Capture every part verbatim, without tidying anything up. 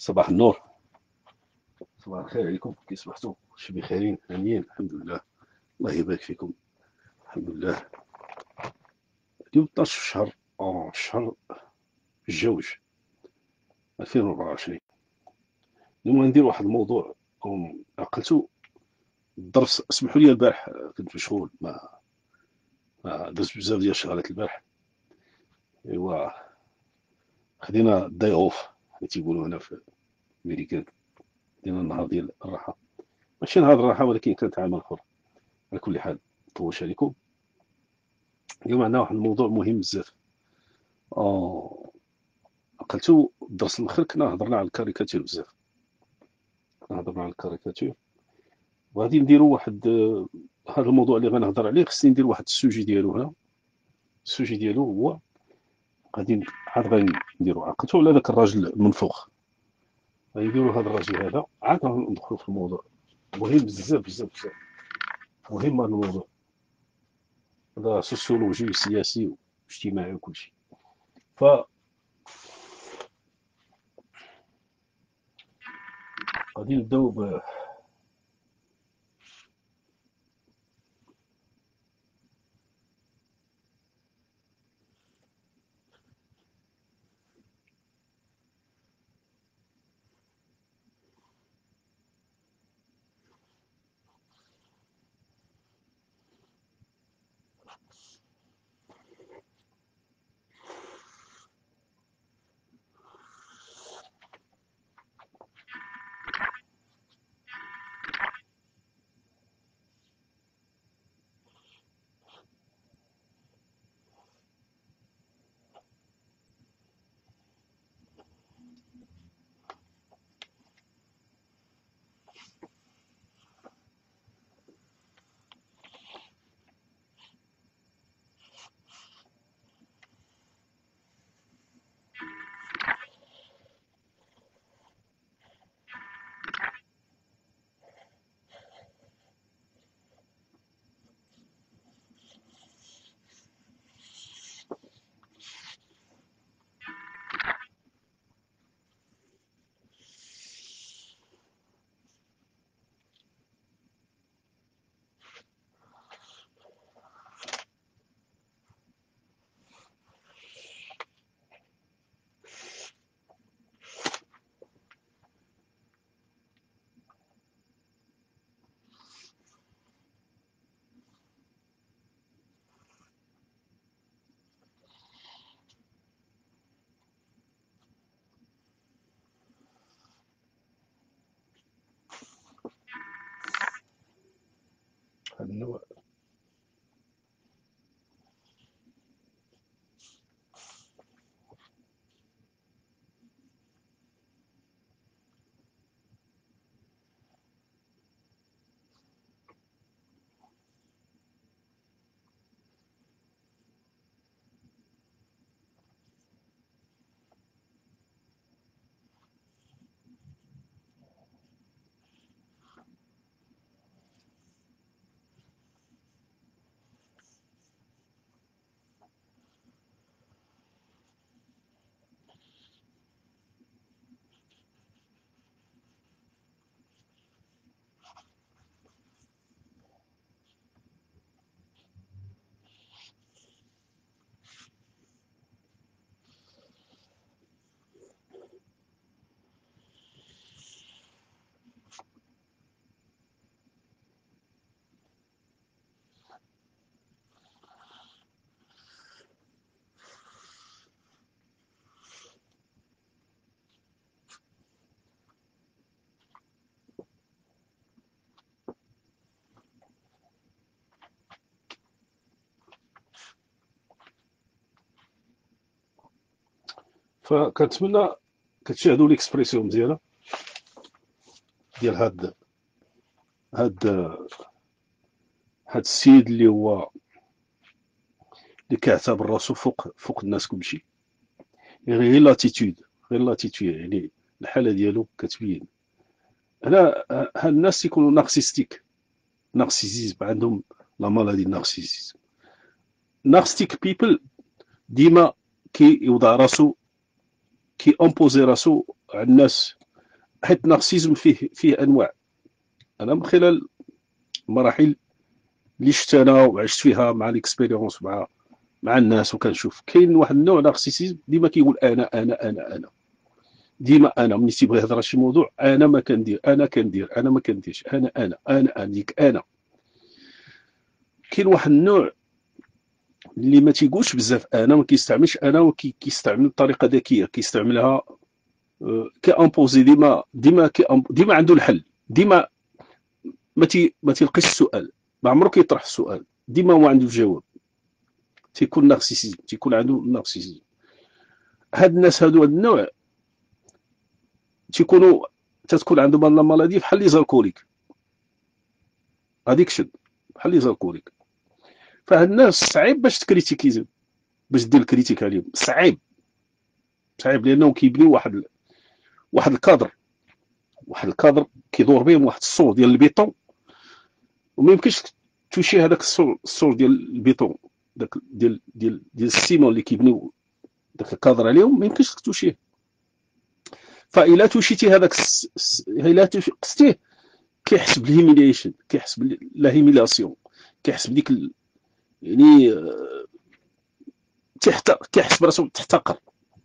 صباح النور. صباح الخير عليكم، كي صبحتوا؟ شي بخيرين هانيين؟ الحمد لله. الله يبارك فيكم. الحمد لله. اليوم اثنا عشر شهر اه شهر الجوج ألفين وأربعة وعشرين. اليوم غندير واحد الموضوع أم، عقلتو الدرس. اسمحوا لي البارح كنت مشغول، ما ما درت بزاف ديال الشغلات البارح. ايوا، خدينا داي اوف اللي تيقولوا هنا في الميريكان. دينا النهار ديال الراحه، ماشي نهار الراحه ولكن كانت عمل حر. على كل حال، طولش عليكم. اليوم عندنا واحد الموضوع مهم بزاف. اه عقلتو الدرس الاخر كنا هضرنا على الكاريكاتير بزاف. كنا هضرنا على الكاريكاتير، وغادي نديرو واحد آه، هذا الموضوع اللي غنهضر عليه خصني ندير واحد السوجي ديالو هنا. السوجي ديالو هو غادي ن- عاد غنديرو. عقلتو على ذاك الراجل المنفوخ؟ غادي نديرو هذا الراجل هذا، عاد غندخلو في الموضوع. مهم بزاف بزاف بزاف. مهم هذا الموضوع، هذا سوسيولوجي وسياسي واجتماعي وكلشي. فغادي نبداو ب هذا النوع. فكنتمنى كتشاهدوا ليكسبرسيون مزيانه ديال هاد هاد هاد السيد اللي هو اللي كيعتبر راسو فوق فوق الناس كلشي. يعني غير لاتيتود، غير لاتيتود يعني الحاله ديالو كتبين. هنا هاد الناس تيكونوا نارسيستيك، نارسيسيزم عندهم، لا مالادي نارسيسيزم. نارسيستيك بيبل ديما كي يوضع راسو، كي امبوزي راسو على الناس حيت النارسيزم فيه فيه انواع. انا من خلال المراحل اللي شفت انا وعشت فيها مع ليكسبيريونس مع مع الناس، وكنشوف كاين واحد النوع نارسيسيزم ديما كيقول انا انا انا انا ديما انا ملي تيبغي يهضر على شي موضوع انا ما كندير انا كندير انا ما كنديرش انا انا انا ديك انا. كاين واحد النوع اللي ما تيقولش بزاف انا، ما كيستعملش انا، وكيستعمل بطريقه ذكيه، كيستعملها كامبوزي ديما ديما ديما عنده الحل، ديما ما تي ما تلقيش السؤال، ما عمرو كيطرح السؤال، ديما هو عنده الجواب. تيكون نارسيسيزم، تيكون عنده نارسيسيزم. هاد الناس هادو هاد النوع تيكونوا تتكون عندهم لا مالادي بحال لي زالكوليك، اديكشن بحال لي زالكوليك. فهاد الناس صعيب باش تكريتيكيزم، باش دير الكريتيك عليهم صعيب صعيب، لانهم كيبنيو واحد ال... واحد الكادر، واحد الكادر كيدور بهم واحد الصور ديال البيطون، وما يمكنش توشي هذاك الصور الصور ديال البيطون، داك ديال ديال ديال السيمون اللي كيبنيو داك الكادر عليهم، ما يمكنش توشيه. فإلا توشيتي هذاك الس... إلا قستيه كيحس بالهيميليشن، كيحس بالهيميلاسيون، كيحس بديك ال... يعني تحت كيحس براسو تحتقر.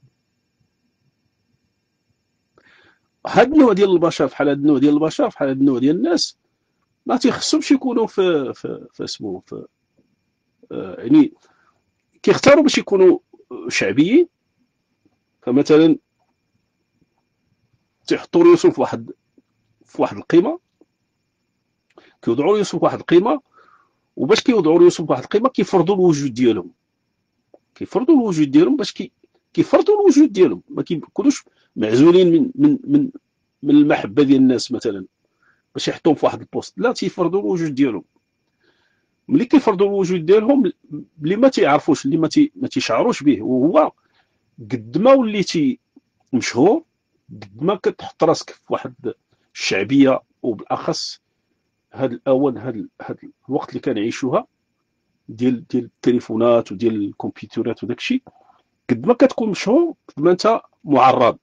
هاد النوع ديال البشر بحال هاد النوع ديال البشر بحال هاد النوع ديال الناس ما تيخصهمش يكونوا في في في اسمو في آه يعني كيختاروا باش يكونوا شعبيين. فمثلا تيحطوا راسهم في واحد في واحد القيمه، كيوضعوا راسهم في واحد القيمه، وباش كيوضعوا راسهم في واحد القيمه كيفرضوا الوجود ديالهم، كيفرضوا الوجود ديالهم باش كي كيفرضوا الوجود ديالهم، ما كيكونوش معزولين من من من من المحبه ديال الناس مثلا باش يحطوهم في واحد البوست، لا تيفرضوا الوجود ديالهم. ملي كيفرضوا الوجود ديالهم اللي ما تيعرفوش، اللي ما تي ما تيشعروش به، وهو قد ما وليتي مشهور قد ما كتحط راسك في واحد الشعبيه، وبالاخص هاد الاوان هاد هاد الوقت اللي كنعيشوها ديال ديال التليفونات وديال الكمبيوترات وداك الشيء، قد ما كتكون مشهور قد ما انت معرض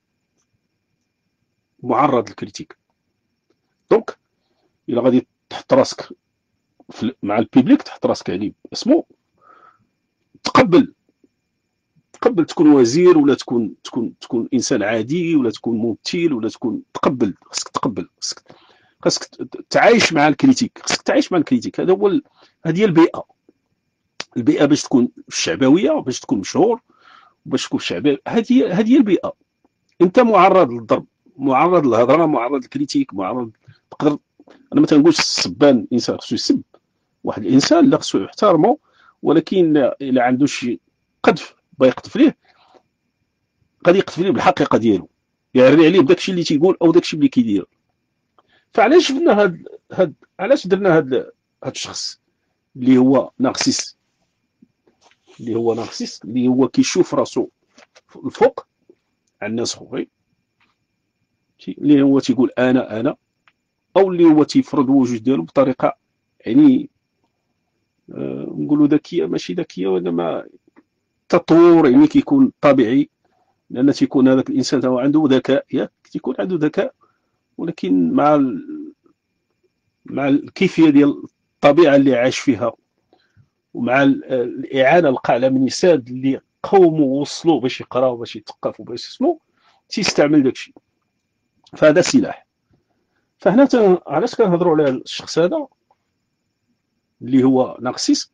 معرض للكريتيك. دونك الا غادي تحط راسك مع البيبليك، تحط راسك يعني اسمو تقبل تقبل تكون وزير، ولا تكون تكون تكون انسان عادي، ولا تكون ممثل، ولا تكون تقبل، خصك تقبل، خصك خصك تعايش مع الكريتيك، خصك تعيش مع الكريتيك. هذا هو هذه هي البيئه. البيئه باش تكون الشعبويه، باش تكون مشهور، باش تكون شعبي، هذه هذه هي البيئه. انت معرض للضرب، معرض للهضره، معرض للكريتيك، معرض تقدر. انا ما تنقولش السبان انسان خصو يسب، واحد الانسان لا خصو يحترمه، ولكن الا عنده شي قذف بغا يقذف ليه، غادي يقذف ليه بالحقيقه ديالو، يعري عليه بداك الشيء اللي تيقول او داك الشيء اللي كيدير. فعلاش شفنا هاد هاد علاش درنا هاد هاد الشخص اللي هو نارسيس، اللي هو نارسيس اللي هو كيشوف راسو الفوق على الناس خويا، اللي هو تيقول انا انا، او اللي هو تيفرض الوجود ديالو بطريقه يعني آه نقولوا ذكيه، ماشي ذكيه وانما تطور، يعني كيكون طبيعي، لان تيكون هذاك الانسان هو عنده ذكاء، ياك تيكون عنده ذكاء، ولكن مع ال... مع الكيفيه ديال الطبيعه اللي عاش فيها، ومع الاعانه القاعده من الساد اللي قوموا وصلوا باش يقراوا باش يثقفوا باش يسموا، تيستعمل داك الشيء. فهذا سلاح. فهنا علاش كنهضروا على الشخص هذا اللي هو نارسيس؟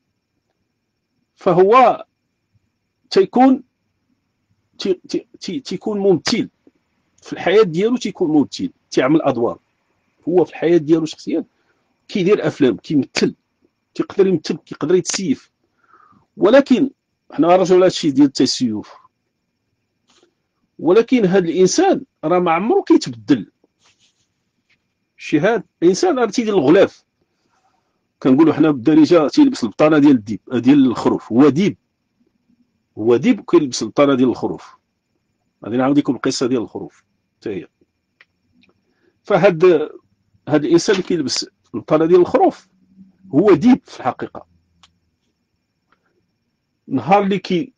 فهو تيكون تي تي تي تيكون ممثل في الحياه ديالو، تيكون ممثل، تيعمل ادوار. هو في الحياه ديالو شخصيا كيدير افلام، كيمثل، تيقدر يمثل، كيقدر يتسيف. ولكن حنا رجعوا لهذا الشيء ديال التسيف، ولكن هذا الانسان راه ما عمره كيتبدل. شي هذا الانسان راه تيدير الغلاف، كنقولوا حنا بالدارجه تيلبس البطانه ديال الديب ديال الخروف، هو ديب، هو ديب وكيلبس البطانه ديال الخروف. غادي نعاود لكم القصه ديال الخروف حتى هي. فهاد هاد الانسان اللي كيلبس البطانه ديال الخروف هو ديب في الحقيقه. نهار اللي كي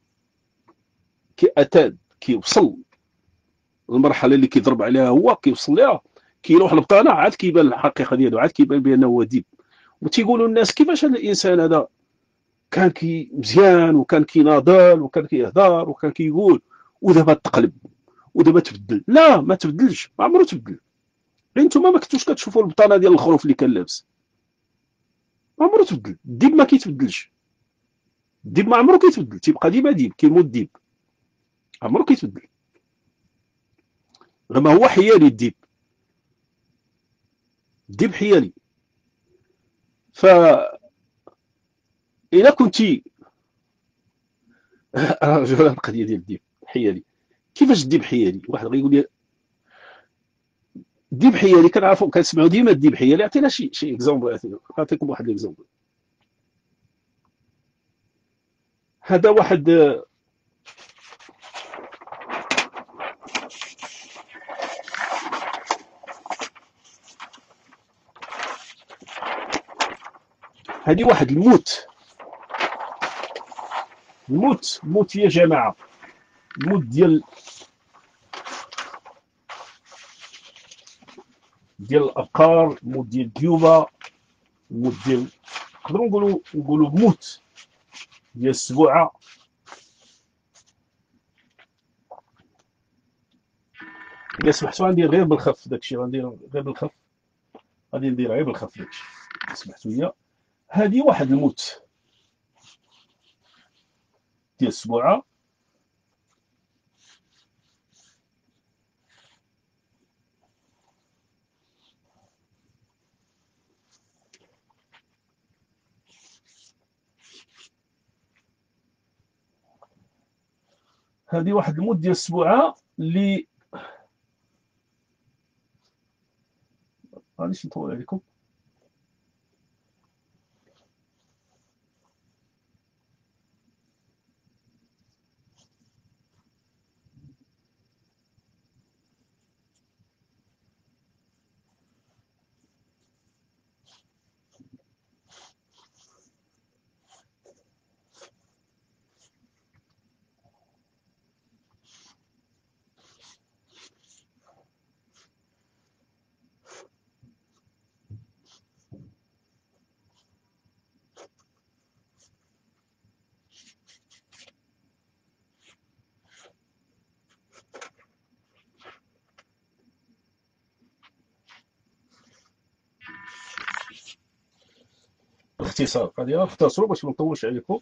كيأتاد كيوصل المرحله اللي كيضرب عليها هو كيوصل ليها، كيروح للبطانه عاد كيبان الحقيقه ديالو، عاد كيبان بانه هو ديب. وتيقولوا الناس كيفاش هذا الانسان هذا كان كي مزيان وكان كيناضل وكان كيهضر وكان كيقول، ودابا تقلب ودابا تبدل. لا، ما تبدلش، ما عمرو تبدل. غير نتوما ما كنتوش كتشوفوا البطانه ديال الخروف اللي كان لابس. ما عمرو تبدل. الديب ما كيتبدلش. الديب ما عمرو كيتبدل، تيبقى ديما ديب، كيموت ديب، عمرو كيتبدل. غير ما هو حيالي الديب. الديب حيالي. ف الا كنتي رجل القضيه ديال الديب حيالي. كيفاش الديب حيالي؟ واحد غيقول لي الديب حيالي، كنعرفوا كنسمعوا ديما الديب حيالي. عطينا شي شي اكزومبل، نعطيكم واحد الاكزومبل. هذا واحد هذه واحد الموت. الموت الموت يا جماعه، الموت ديال ديال الابقار، الموت ديال الديوبه، الموت ديال، نقدروا نقولوا نقولوا موت ديال السبوعه. الا سمحتوا غندير غير بالخف داكشي، غندير غير بالخف، غادي ندير غير بالخف داكشي، سمحتوا لي. هذه واحد الموت ديال السبوعه. هذه واحد الموت ديال السبوعه اللي معليش نطول عليكم. باختصار غادي نختصروا باش ما نطولش عليكم.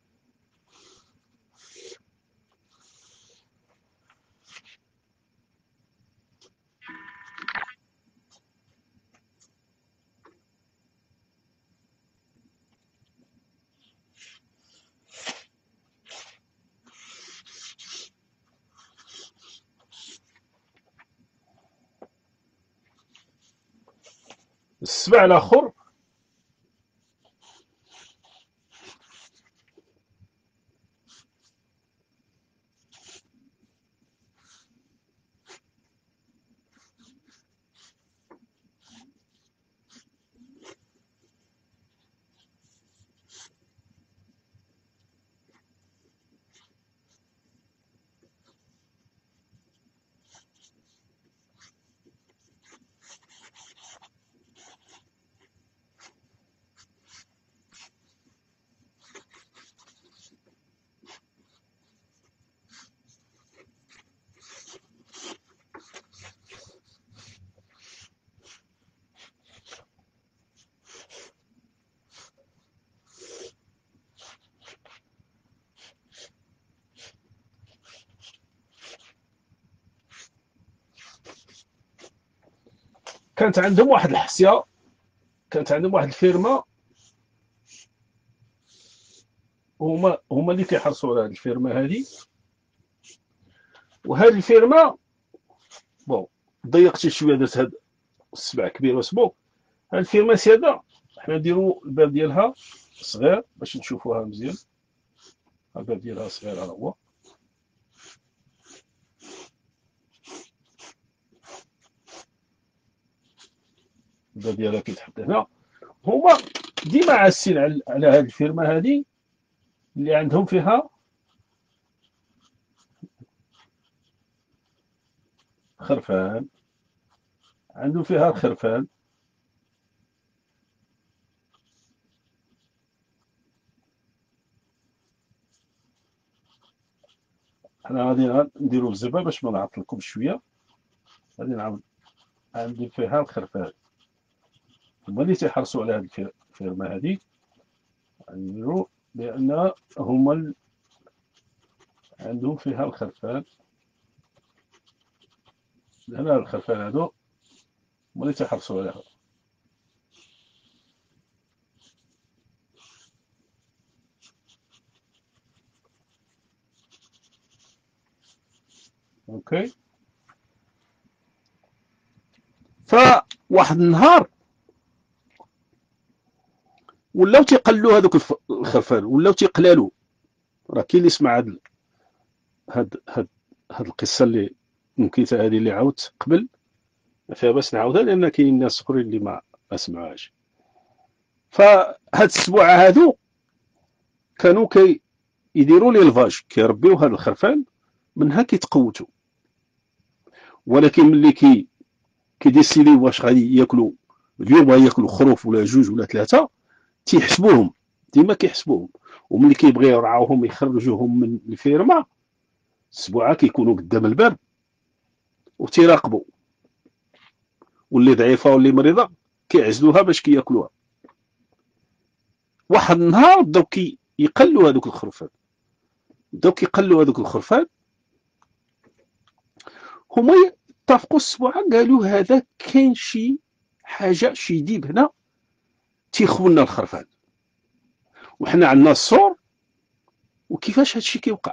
السبع الاخر كانت عندهم واحد الحسيه، كانت عندهم واحد الفيرما، هما هما اللي كيحرصوا على هذه الفيرما هذه. وهذه الفيرما بون ضيقتي شويه، درت هاد السبع كبير وسبو. هاد الفيرما ساده، حنا نديرو الباب ديالها صغير باش نشوفوها مزيان. الباب ديالها صغير، ها هو الباب ديالها كيتحط هنا. هما ديما عاسين على على هاد الفيرما هادي اللي عندهم فيها خرفان، عنده فيها الخرفان. حنا غادي نديرو بزاف باش ما نعطلكمش شويه. غادي نعاود عندي فيها الخرفان، هما اللي تيحرصوا على هاد الفيرما هادي، نديرو لان هما ال... عندهم فيها الخرفان. لان الخرفان هادو هما اللي تيحرصوا عليها. اوكي. فواحد النهار ولاو تيقلوا هذوك الخرفان، ولاو تيقلالو. راه كاين اللي سمع هاد هاد هاد هاد القصه اللي ممكن حتى هذه اللي عاودت قبل، ما فيها باس نعاودها لان كاين ناس اخرين اللي ما ما سمعوهاش. فهاد السبوعه هادو كانوا كي يديروا ليلفاج، كيربيو هاد الخرفان، منها كيتقوتوا. ولكن ملي كي كيديسيديو واش غادي ياكلوا اليوم، غياكلوا خروف ولا جوج ولا ثلاثه، تيحسبوهم، ديما كيحسبوهم. وملي كيبغيو يرعاوهم يخرجوهم من الفيرما، السبوعه كيكونوا قدام الباب وتيراقبوا، واللي ضعيفه واللي مريضه كيعزلوها باش كياكلوها. واحد النهار بداو كيقلوا هذوك الخرفان، بداو كيقلوا هذوك الخرفان. هما اتفقوا السبوعه، قالوا هذا كاين شي حاجه، شي ديب هنا تيخوننا الخرفان، وحنا عندنا الصور، وكيفاش هادشي كيوقع.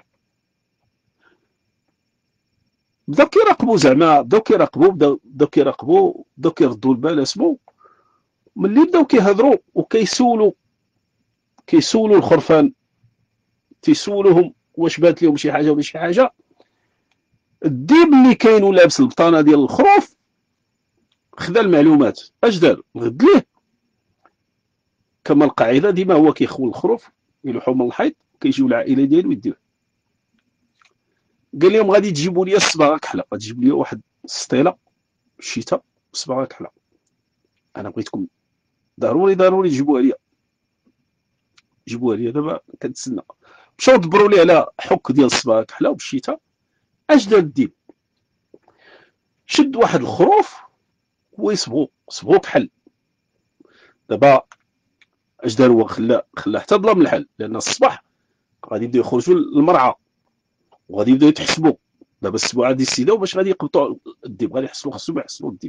بداو كيراقبوا، زعما بداو كيراقبوا بداو بداو كيراقبوا بداو كيردوا البال اسمو. ملي بداو كيهضروا وكيسولوا كيسولوا الخرفان، تيسولوهم واش بات لهم شي حاجه ولا شي حاجه. الديب اللي كاين ولابس البطانه ديال الخروف خدا المعلومات. اش دار؟ غد ليه كما القاعده، ديما هو كيخون الخروف يلوحوا من الحيط، كيجيو العائله ديالو يديوه. قال لهم غادي تجيبوا لي الصباغه كحله، غادي تجيب لي واحد السطيله الشتاء صباغه كحله، انا بغيتكم ضروري ضروري تجيبوها لي، جيبوها لي دابا كنتسنى. مشاو دبروا ليه على حك ديال الصباغه كحله وبالشتاء. اش دار الديب؟ شد واحد الخروف ويصبغو صبغو كحل. دابا اش دار هو؟ خلاه خلاه حتى ظلام الحل، لان الصباح غادي يبداو يخرجوا للمرعى وغادي يبداو يتحسبوا. دابا السبوعه ديسيداو باش غادي يقبطوا الديب، غادي يحصلوا خصهم يحصلوا الديب.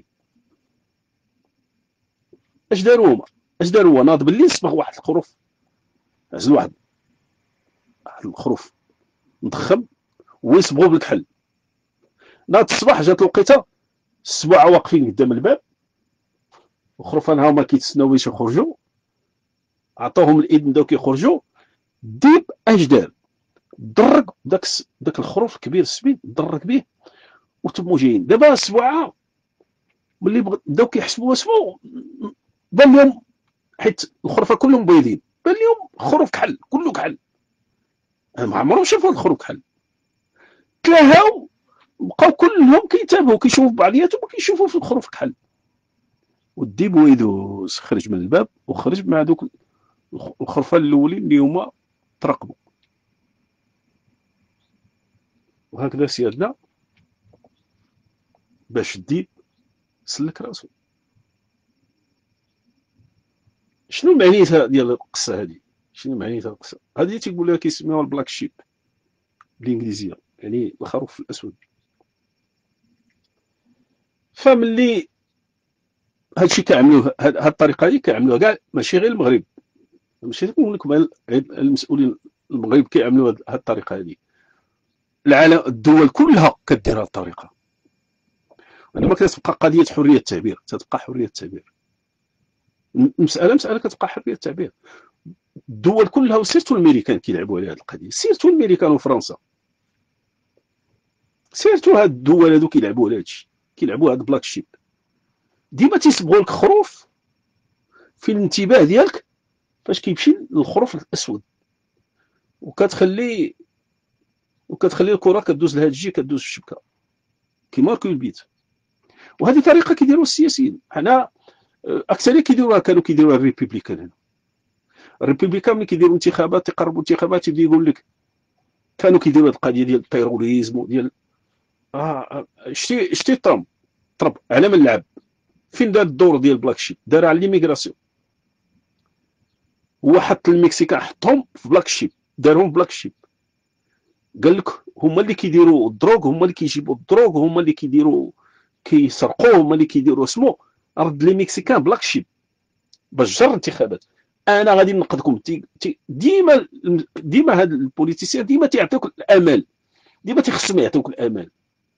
اش داروا هما؟ اش دار هو؟ ناض بالليل صبغ واحد الخروف، عزل واحد واحد الخروف مضخم ويصبغوا بالكحل. ناض الصباح جات الوقيته، السبوعه واقفين قدام الباب، الخروفان هاهما كيتسناو باش يخرجوا، عطاوهم الاذن بداو كيخرجوا. الديب اش دار؟ درك داك داك الخروف الكبير السمين، درك به وتمو جايين. دابا السبوعه ملي بداو كيحسبوا اسمو، بان لهم، حيت الخرفه كلهم بيضين، بان لهم خروف كحل، كله كحل، ما عمرهم شافوا الخروف كحل. تلاهاو، بقاو كلهم كيتابعوا كيشوفوا بعضياتهم وكيشوفوا في الخروف كحل. والديب ويدوز خرج من الباب وخرج مع دوك الخرفان الاولين اللي هما ترقبوا. وهكذا سيادنا باش الديب سلك راسو. شنو معنيتها ديال القصه هذه؟ شنو معنيتها القصه هذه؟ تيقول لها كيسميوها البلاك شيب بالانجليزيه، يعني الخروف الاسود. فملي هادشي كيعملوه، هاد الطريقه هذه كيعملوها كاع، ماشي غير المغرب، ماشي نقول لكم المسؤولين المغرب كيعملوا هاد الطريقه هذه، العالم الدول كلها كدير هاد الطريقه. انما كتبقى قضيه حريه التعبير، تتبقى حريه التعبير، المساله مساله كتبقى حريه التعبير. الدول كلها وسيرتو الامريكان كيلعبوا على هذه القضيه، سيرتو الامريكان وفرنسا، سيرتو هاد الدول هادو كيلعبوا على هادشي، كيلعبوا هاد بلاك شيب. ديما تيصبغوا لك خروف في الانتباه ديالك فاش كيمشي للخروف الاسود، وكتخلي وكتخلي الكره كدوز لهاد الجهه كدوز في الشبكه، كيماركو البيت. وهذه طريقه كيديروا السياسيين. حنا اكثريه كيديروها، كانوا كيديروها الريبوبليكان. هنا الريبوبليكان ملي كيديروا انتخابات، تقربوا انتخابات، يبدا يقول لك كانوا كيديروا هذه القضيه ديال التيروريزم وديال اه شتي شتي ترامب ترامب على من لعب، فين دار الدور ديال بلاك شيب؟ دار على ليميغراسيون. هو حط المكسيكان، حطهم في بلاك شيب، دارهم بلاك شيب. قال لك هما اللي كيديروا الدروغ، هما اللي كيجيبوا الدروغ، هما اللي كيديروا كيسرقوه، هما اللي كيديروا سمو. رد لي مكسيكان بلاك شيب باش جر انتخابات. انا غادي نقدكم ديما ديما هاد البوليتيسيان ديما تيعطيوك الامل، ديما تيخصهم يعطيوك الامل.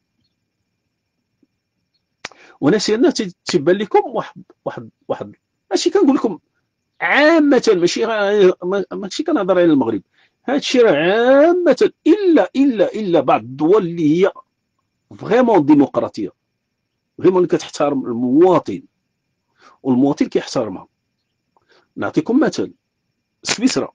وانا سيرنا تيبان لكم واحد واحد واحد ماشي كنقول لكم عامه، ماشي ماشي كنهضر على المغرب، هذا الشيء راه عامه، الا الا الا بعض الدول اللي هي فريمون ديمقراطيه، فريمون اللي كتحترم المواطن والمواطن كيحترمها. نعطيكم مثال، سويسرا.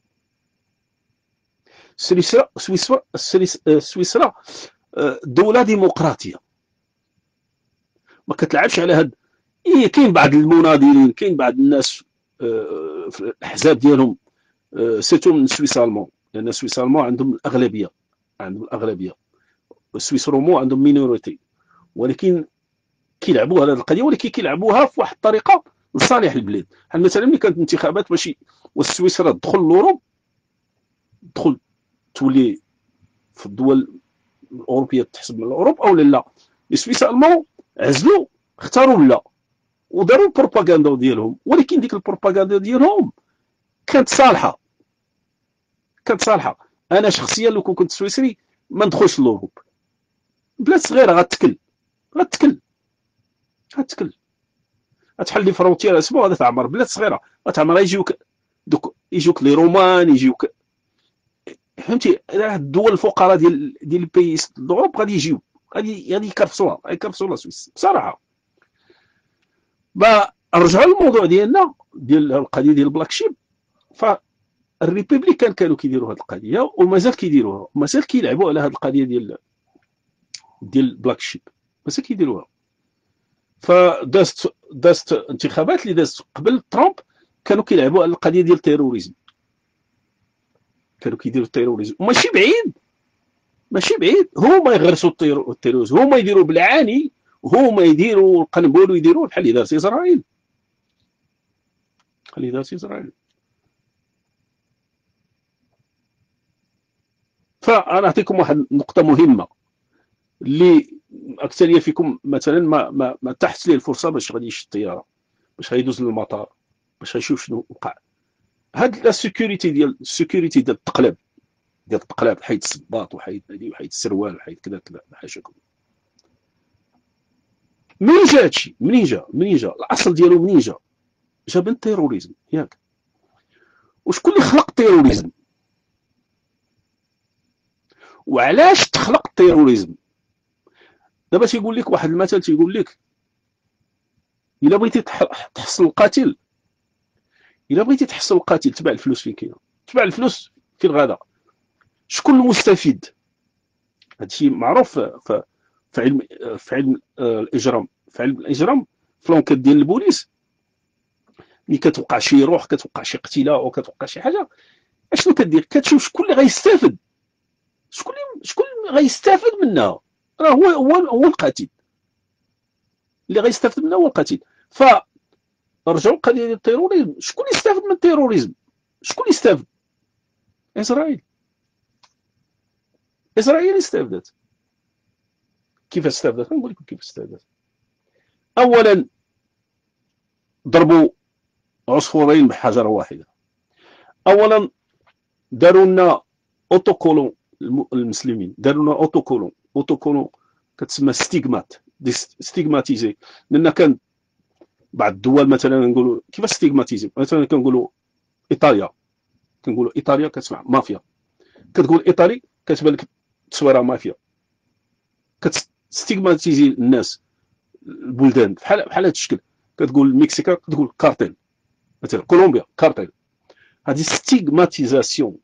سويسرا سويسرا سويسرا دوله ديمقراطيه، ما كتلعبش على هاد. إيه كاين بعض المناضلين، كاين بعض الناس في الاحزاب ديالهم سيتو من سويس المون، لان سويس المون عندهم الاغلبيه، عندهم الاغلبيه. السويس رومو عندهم مينوريتي، ولكن كيلعبوا هذه القضيه، ولكن كيلعبوها في واحد الطريقه لصالح البلاد. بحال مثلا ملي كانت انتخابات ماشي وسويسرا تدخل لوروب، تدخل تولي في الدول الاوروبيه تحسب من اوروبا او لا. السويس المون عزلوا، اختاروا لا، وداروا البروباغندا ديالهم، ولكن ديك البروباغندا ديالهم كانت صالحه، كانت صالحه. انا شخصيا لو كنت سويسري ما ندخلش لوروب. بلاد صغيره غتكل غتكل غتكل غتحل لي فرونتيير اسبوع غادي تعمر. بلاد صغيره غتعمر، يجيوك دوك يجيوك لي رومان، يجيوك فهمتي. الدول الفقراء ديال ديال البيس دوروب غادي يجيو، غادي غادي يكرفسوها، يكرفسوا لا سويس بصراحه. با نرجعوا للموضوع ديالنا ديال القضيه ديال البلاك شيب. فالريبوبليكان كانوا كيديروا هذه القضيه ومازال كيديروها، مازال كيلعبوا على هذه القضيه ديال ديال البلاك شيب، مازال كيديروها. فدازت دازت انتخابات اللي دازت قبل ترامب كانوا كيلعبوا على القضيه ديال التيروريزم، كانوا كيديروا التيروريزم. وماشي بعيد، ماشي بعيد، هما يغرسوا التيروريزم، هما يديروا بالعاني، هما يديروا القنبول ويديروا بحال اللي دارت اسرائيل، بحال اللي دارت اسرائيل. فانا نعطيكم واحد النقطه مهمه اللي اكثريه فيكم مثلا ما ما, ما تحت ليه الفرصه باش غادي يشد الطياره، باش غيدوز للمطار، باش غيشوف شنو وقع. هاد لا سيكوريتي ديال السيكوريتي ديال التقلاب، ديال التقلاب، حيد الصباط وحيد هادي وحيد السروال وحيد كذا كذا، حاشاكم. منين جا هادشي؟ منين جا؟ منين جا؟ الاصل ديالو منين جا؟ جا من التيروريزم، ياك؟ وشكون اللي خلق التيروريزم؟ وعلاش تخلق التيروريزم؟ دابا تيقول لك واحد المثل، تيقول لك الا بغيتي تحصل القاتل، الا بغيتي تحصل القاتل تبع الفلوس فين كاينه، تبع الفلوس فين غادا. شكون المستفيد؟ هادشي معروف في علم في علم الاجرام، في علم الاجرام في لونكات ديال البوليس. ملي كتوقع شي روح، كتوقع شي قتيله او كتوقع شي حاجه، اشنو كدير؟ كتشوف شكون اللي غيستافد، شكون اللي شكون اللي غيستافد منها، راه هو هو هو القاتل اللي غيستافد منها، هو القاتل. ف رجعوا القضيه ديال التيروريزم، شكون اللي استافد من التيروريزم؟ شكون اللي استافد؟ اسرائيل. اسرائيل استافدت. كيف استافدت؟ نقول لكم كيف استافدت. اولا ضربوا عصفورين بحجره واحده. اولا داروا لنا اوتوكولون، المسلمين داروا لنا اوتوكولون، اوتوكولون كتسمى ستيغمات، ستيغماتيزي. لان كان بعض الدول مثلا نقولوا كيفاش ستيغماتيزي، مثلا كنقولوا ايطاليا، كنقولوا ايطاليا كتسمع مافيا، كتقول ايطالي كتبان لك تصويره مافيا، كتستيغماتيزي الناس، البلدان بحال بحال هذا الشكل. كتقول المكسيكا كتقول كارتيل، مثلا كولومبيا كارتيل. هذه ستيغماتيزاسيون.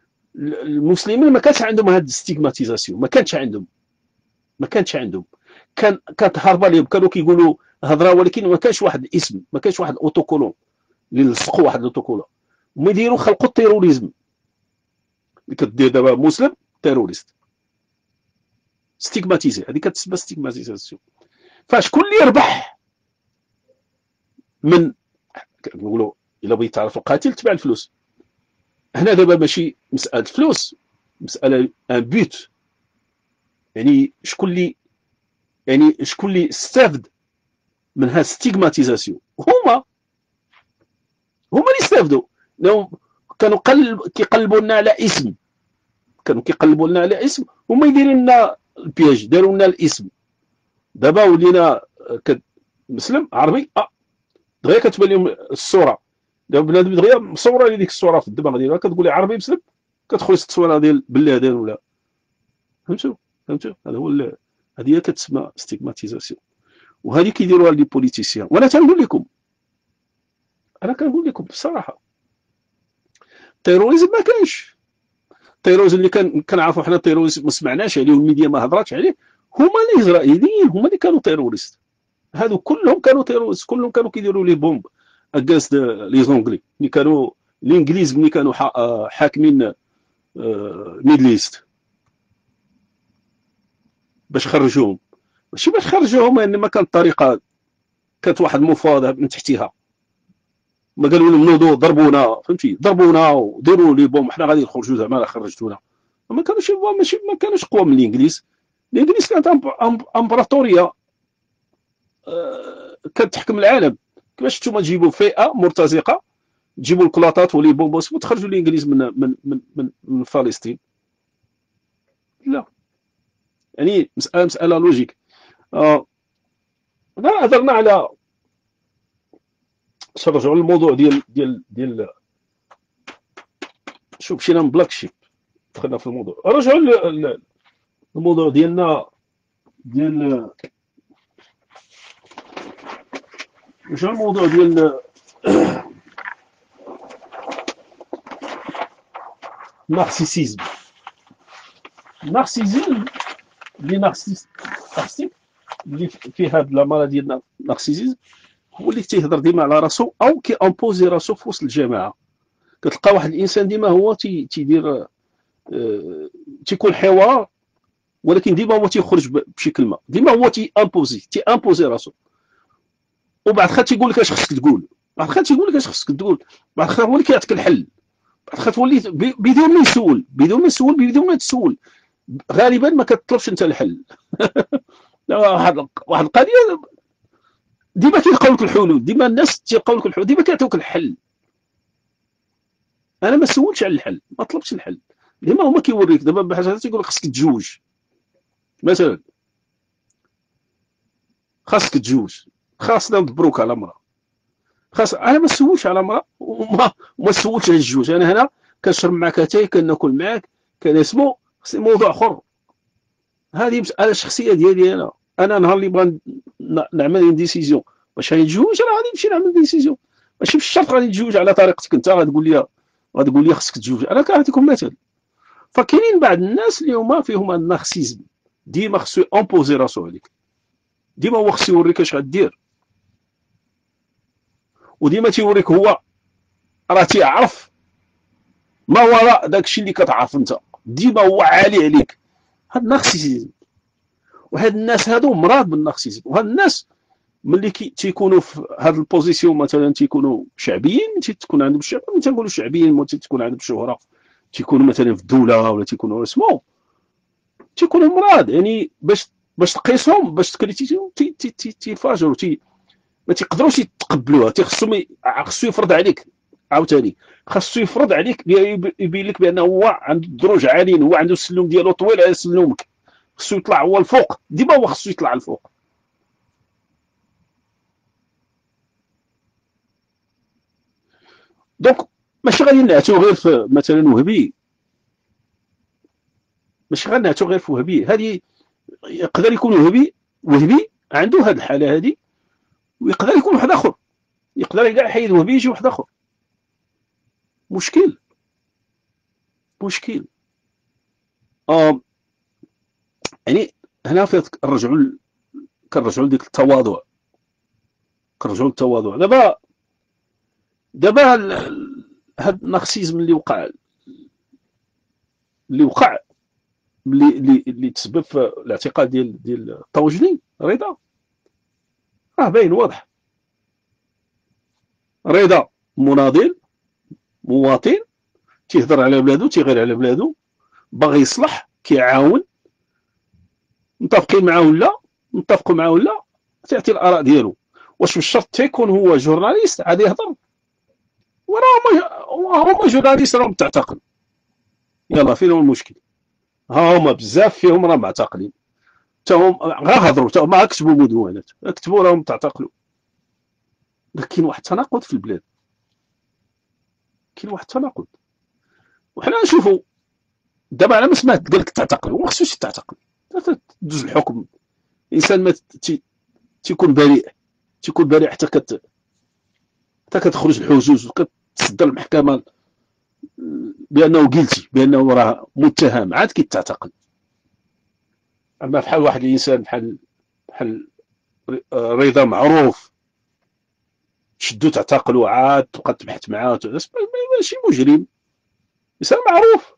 المسلمين ما كانش عندهم هذه الستيغماتيزاسيون، ما كانش عندهم ما كانش عندهم كان كانت هاربه لهم، كانوا كيقولوا هضره، ولكن ما كانش واحد الاسم، ما كانش واحد الاوتوكولون اللي لصقوا واحد الاوتوكولون. هما يديروا خلقوا التيروريزم، اللي كدير دابا مسلم تيروريست ستيغماتيزي، هذه كتسمى ستيغماتيزاسيون. فشكون اللي يربح من كنقولوا الا بغيت تعرف القاتل تبع الفلوس؟ هنا دابا ماشي مساله فلوس، مساله ان بوت. يعني شكون اللي يعني شكون اللي استافد من هاد ستيغماتيزاسيون؟ هما هما اللي استافدوا. كانوا قلب كيقلبوا لنا على اسم، كانوا كيقلبوا لنا على اسم، هما يديروا لنا البياج، داروا لنا الاسم. دابا ولينا مسلم عربي، اه دغيا كتبان لهم الصوره. دابا بنادم دغيا مصوره لي ديك الصوره في الدماغ ديالها، كتقول لي عربي مسلم، كتخرج التصويره ديال بالله ولا فهمتوا فهمتوا هذا هو هذه هي كتسمى ستيغماتيزاسيون. وهذه كيديروها لي بوليتيسيان. وانا تنقول لكم انا كنقول لكم بصراحه، التيروريزم ما كانش. التيروريزم اللي كان كنعرفوا حنا التيروريزم ما سمعناش عليه والميديا ما هضراتش عليه، هما الاسرائيليين هما اللي كانوا تيروريست. هادو كلهم كانوا تيروريست، كلهم كانوا كيديروا لي بومب اكاس لي زونغلي اللي كانوا الانجليز ملي كانوا حاكمين ميدليست باش خرجوهم. ماشي باش خرجوهم، انما كانت طريقه، كانت واحد المفاوضه من تحتها. ما قالوا لهم نوضوا ضربونا، فهمتي، ضربونا وديروا لي بوم، حنا غادي نخرجوا زعما خرجتونا. ما كانوش ماشي ما كانوش قوى من الانجليز. الانجليز كانت امبراطوريه كانت تحكم العالم. كيفاش نتوما تجيبوا فئه مرتزقه، تجيبوا الكلاطات ولي بومبوس وتخرجوا الانجليز من من من من, من فلسطين؟ لا، يعني مساله مساله لوجيك. آه هضرنا على نرجعوا للموضوع ديال ديال ديال شو مشينا من بلاك شيب، دخلنا في الموضوع. رجعوا للموضوع ديالنا ديال رجعوا الموضوع ديال النارسيسيزم. النارسيزم اللي نارسيس نارسيك اللي فيه هاد لا مرض ديال النارسيسيزم هو اللي تيهضر ديما على راسو او كي امبوزي راسو في وسط الجماعه. كتلقى واحد الانسان ديما هو تي تيدير اه تيكون حوار، ولكن ديما هو تيخرج بشي كلمه، ديما هو تي امبوزي تي امبوزي راسو. وبعد خا تيقول لك اش خصك تقول، بعد خا تيقول لك اش خصك تقول، بعد خا هو اللي كيعطيك الحل، بعد خا تولي بدون ما يسول بدون ما يسول بدون ما تسول. غالبا ما كتطلبش انت الحل. واحد واحد القضيه ديما كيلقاو لك الحلول، ديما الناس تيلقاو لك الحلول، ديما كيعطيوك الحل. انا ما سولتش على الحل، ما طلبتش الحل، ديما هما كيوريك. دابا بحال تيقول لك خصك تجوج مثلا، خاصك تجوج، خاصنا ندبروك على مرا، خاص. انا ما سولتش على مرا وما ما سولتش على الجوج. انا هنا كنشرب معاك اتاي، كناكل معاك، كنسمو، موضوع اخر. هذه مساله شخصيه ديالي انا. انا نهار اللي بغا نعمل اون ديسيزيون باش غنتزوج، راه غادي نمشي نعمل ديسيزيون، ماشي بالشرط غادي نتزوج على طريقتك انت. غتقول لي غتقول لي خصك تتزوج، انا كنعطيكم مثال. فكاينين بعض الناس اللي هما فيهم النارسيزم، ديما خصو امبوزي راسو عليك، ديما هو خصو يوريك اش غدير، وديما تيوريك هو راه تيعرف ما وراء داكشي اللي كتعرف انت، ديما هو عالي عليك. هاد النارسيزم، وهاد الناس هادو مراد بالنارسيزم. وهاد الناس ملي كي تيكونوا في هاد البوزيسيون مثلا تيكونوا شعبيين، تيكون عندهم الشعب، ملي تنقولوا شعبيين تيكون عندهم شهره، تيكونوا مثلا في الدوله ولا تيكونوا اسمو، تيكونوا مراد. يعني باش باش تقيسهم باش تكريتيهم تيفاجروا، تي ما تيقدروش يتقبلوها. تيخصهم خصو يفرض عليك، عاوتاني خاصو يفرض عليك، يبين لك بانه هو عنده الدروج عاليين، هو عنده السلم ديالو طويل على سلومك، خصو يطلع هو الفوق، ديما هو خصو يطلع الفوق. دونك ماشي غادي نعتو غير في مثلا وهبي، ماشي غنعتو غير في وهبي. هذه يقدر يكون وهبي وهبي عنده هذه الحاله هذه، ويقدر يكون واحد اخر، يقدر كاع يحيد وهبي يجي واحد اخر. مشكل مشكل آه يعني هنا فين نرجعوا كنرجعوا لديك التواضع، كنرجعوا للتواضع. دابا دابا هاد النارسيزم اللي وقع اللي وقع اللي اللي اللي تسبب في الاعتقال ديال ديال الطوجلي رضا، راه باين واضح. رضا مناضل مواطن تيهضر على بلادو، تيغير على بلادو، باغي يصلح، كيعاون، متفقين معاه ولا متفقوا معاه ولا تعطي الاراء ديالو. واش بالشرط تيكون هو جورناليست عادي يهضر؟ وراه هما جورناليست راهم تعتقل. يلا فين هو المشكل؟ ها هما بزاف فيهم راه معتقلين، حتى هم غير هضروا، حتى هما كتبوا مدونات، كتبوا راهم تعتقلوا. كاين واحد التناقض في البلاد، كاين واحد التناقض. وحنا نشوفوا دابا على ما سمعت قال لك تعتقل، وما خصوش تعتقل، دوز الحكم. الانسان ما تيكون بريء، تيكون بريء حتى كت حتى كتخرج الحجوج وكتصدر المحكمه بانه قلتي، بانه راه متهم، عاد كيتعتقل. اما بحال واحد الانسان بحال بحال رضا معروف، تشدو تعتقلوا، عاد تبقى تبحث معاه، ماشي مجرم، انسان معروف.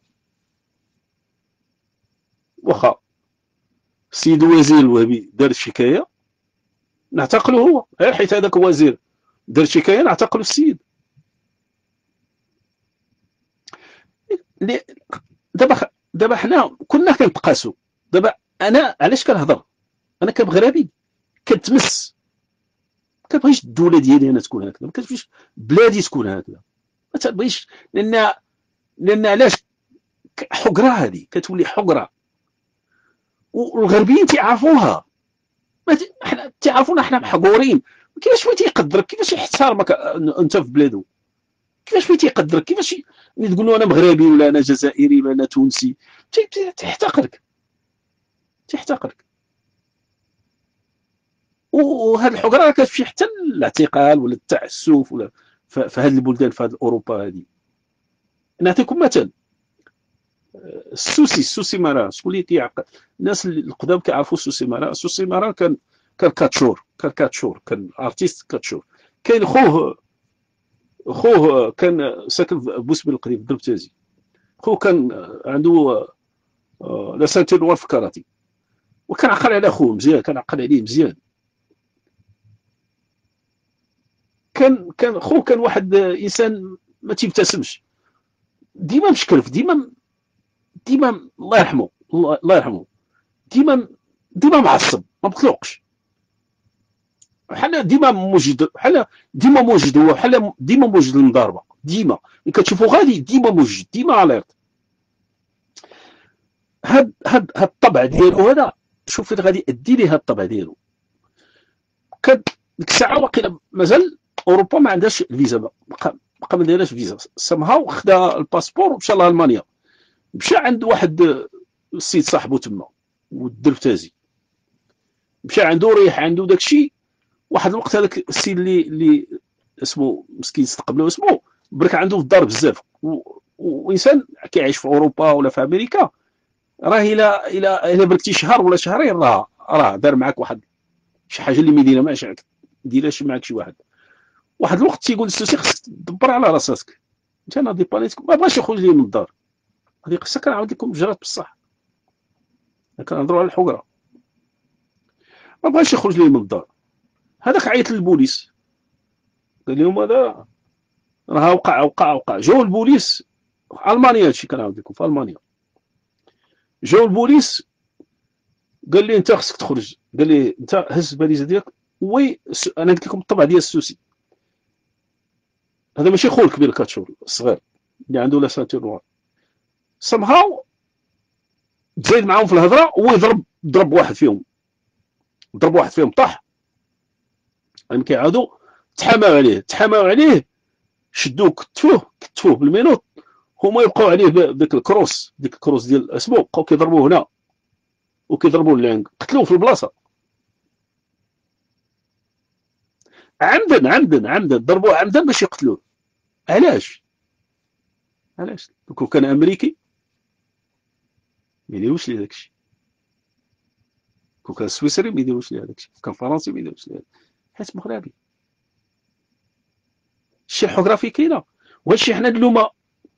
واخا السيد الوزير الوهبي دار شكايه نعتقلو هو، غير حيت هذاك الوزير دار شكايه نعتقلو السيد. دابا دابا حنا كنا كنتقاسو. دابا انا علاش كنهضر؟ انا كمغربي كنتمس، كنبغيش الدوله ديالي انا تكون هكذا، ما كنبغيش بلادي تكون هكذا، ما تبغيش. لان لان علاش؟ حقره، هذه كتولي حقره، والغربيين تيعرفوها. حنا تيعرفونا حنا محقورين. كيفاش ما تيقدرك، كيفاش يحترمك انت في بلادو، كيفاش ما تيقدرك، كيفاش ملي تقول له انا مغربي ولا انا جزائري ولا انا تونسي تيحتقرك، تيحتقرك. وهاد الحقره كتمشي حتى الاعتقال ولا التعسف ولا في هاد البلدان، في هاد اوروبا هادي. نعطيكم مثل، السوسي السوسي مارا، شكون اللي كيعقل؟ الناس القدام كيعرفوا السوسي مارا. السوسي مارا كان كان كاتشور، كان كاتشور، كان ارتيست كاتشور. كاين خوه خوه كان ساكن في بوسبل القديم في دربتازي. خوه كان عنده لا سانتير نوار في كاراتي، وكان عقل على خوه مزيان، كان عقل عليه مزيان. كان كان خوه كان واحد انسان ما تيبتسمش، ديما مشكرف، ديما ديما الله يرحمه، الله يرحمه، ديما ديما معصب، ما بطلقش، بحال ديما موجد، بحال ديما موجد، هو بحال ديما موجد المضاربه، ديما ملي كتشوفو غادي ديما موجد، ديما اليرت. هاد هاد هاد الطبع ديالو هذا، شوف فين غادي يدي ليه هاد الطبع ديالو. كان ديك الساعه واقيلا مازال اوروبا ما عندهاش الفيزا، بقى بقى ما دايرهاش فيزا، سمها وخدا الباسبور ومشى لالمانيا. مشى عند واحد السيد صاحبو تما والدرفتازي، مشى عنده ريح عنده داكشي. واحد الوقت هذاك السيد اللي اللي اسمه مسكين استقبلوا اسمه، برك عنده في الدار بزاف، وانسان كيعيش في اوروبا ولا في امريكا، راه الى الى الى بركتي شهر ولا شهرين راه راه دار معاك واحد شي حاجه اللي ما يديرها معاش، ديرهاش معاك شي واحد. واحد الوقت تيقول السوسي خصك تدبر على راسك، انت انا ديبانيتك ما بغاش يخرج لي من الدار. هذه قصه كنعاود لكم بجرات بصح، كنهضروا على الحقره، ما بغاش يخرج لي من الدار. هذاك عيط للبوليس، قال لهم هذا راه وقع وقع وقع. جاو البوليس في المانيا، هادشي كنعاود لكم في المانيا. جاو البوليس قال لي انت خصك تخرج، قال لي انت هز الباليزه ديالك. وي انا قلت لكم الطبع ديال السوسي، هذا ماشي خو الكبير الكاتشور الصغير اللي عنده لا سانتير نوار. سمهاو تزايد معاهم في الهضره، هو يضرب ضرب واحد فيهم، ضرب واحد فيهم طاح. يعني كيعاودوا تحاماو عليه، تحاماو عليه، شدوه كتفوه كتفوه بالمينوط. هما يبقاو عليه بديك الكروس، ديك الكروس ديال اسمو، بقاو كيضربوه هنا وكيضربوه اللانك، قتلوه في البلاصه عمدا عمدا عمدا، ضربوه عمدا باش يقتلوه. علاش؟ علاش؟ كون كان امريكي ما يديروش ليه داكشي، كون كان سويسري ما يديروش ليه هذاك الشيء، كان فرنسي ما يديروش ليه، حيت مغربي. الشيء الحوغرافي كاينه، وهذا الشيء حنا نلومه.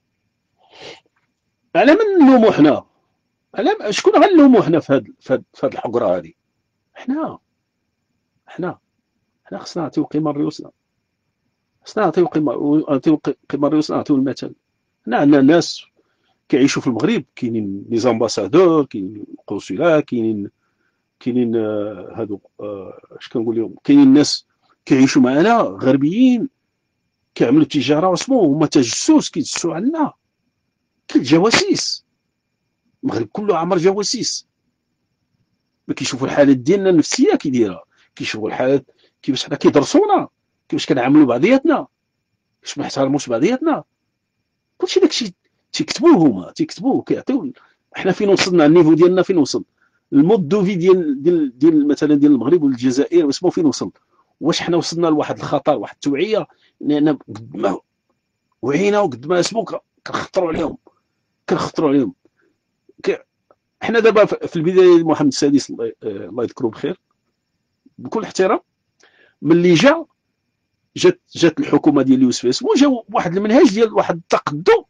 على من نلومو حنا؟ على شكون غنلومو حنا في هاد في هاد في هاد الحقره هادي؟ حنا حنا حنا خصنا نعطيو قيمه لريوسنا، خصنا نعطيو قيمه، نعطيو قيمه لريوسنا، نعطيو المثل. حنا عندنا ناس كيعيشوا في المغرب، كاينين لي زامباسادور، كاينين القنصلة، كاينين كاينين آه، هادو آه، اش كنقول لهم، كاينين ناس كيعيشوا معنا غربيين كيعملوا تجاره واسمو هما تجسس، كيتجسوا عنا، كاين جواسيس. المغرب كله عامر جواسيس، ما كيشوفوا الحالات ديالنا النفسيه كي دايره، كيشوفوا الحالات كيفاش حنا كيدرسونا، كيفاش كنعاملوا بعضياتنا، كيفاش ما نحترموش بعضياتنا. كلشي داكشي تيكتبوه هما، تيكتبوه كيعطيو. حنا فين وصلنا؟ النيفو ديالنا فين وصل؟ المود دو في ديال ديال ديال مثلا ديال المغرب والجزائر واسمو فين وصل؟ واش حنا وصلنا لواحد الخطر، واحد التوعيه؟ لان قد ما وعينا وقد ما اسمو كنخطروا عليهم، كنخطروا عليهم. حنا دابا في البدايه محمد السادس الله يذكره بخير بكل احترام، ملي جا جات جات الحكومه ديال يوسف اسمو، جا واحد المنهج ديال واحد التقدم،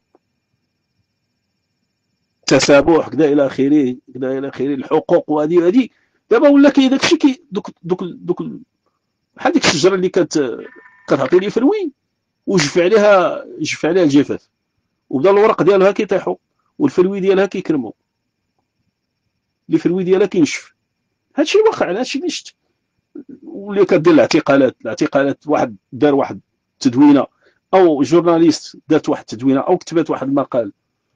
تسامح كذا الى اخره كذا الى اخره، الحقوق وهذه وهذه. دابا ولا كاين داكشي كي دوك دوك دوك بحال ديك الشجره اللي كت كتعطي لي فروي وجف عليها جف عليها الجفاف، وبدا الورق ديالها كيطيحوا والفروي ديالها كيكرموا، اللي فروي ديالها كينشف. هادشي واقع، هادشي اللي شفت. واللي كدير الاعتقالات، الاعتقالات واحد دار واحد تدوينه، او جورناليست دارت واحد التدوينه او كتبت واحد المقال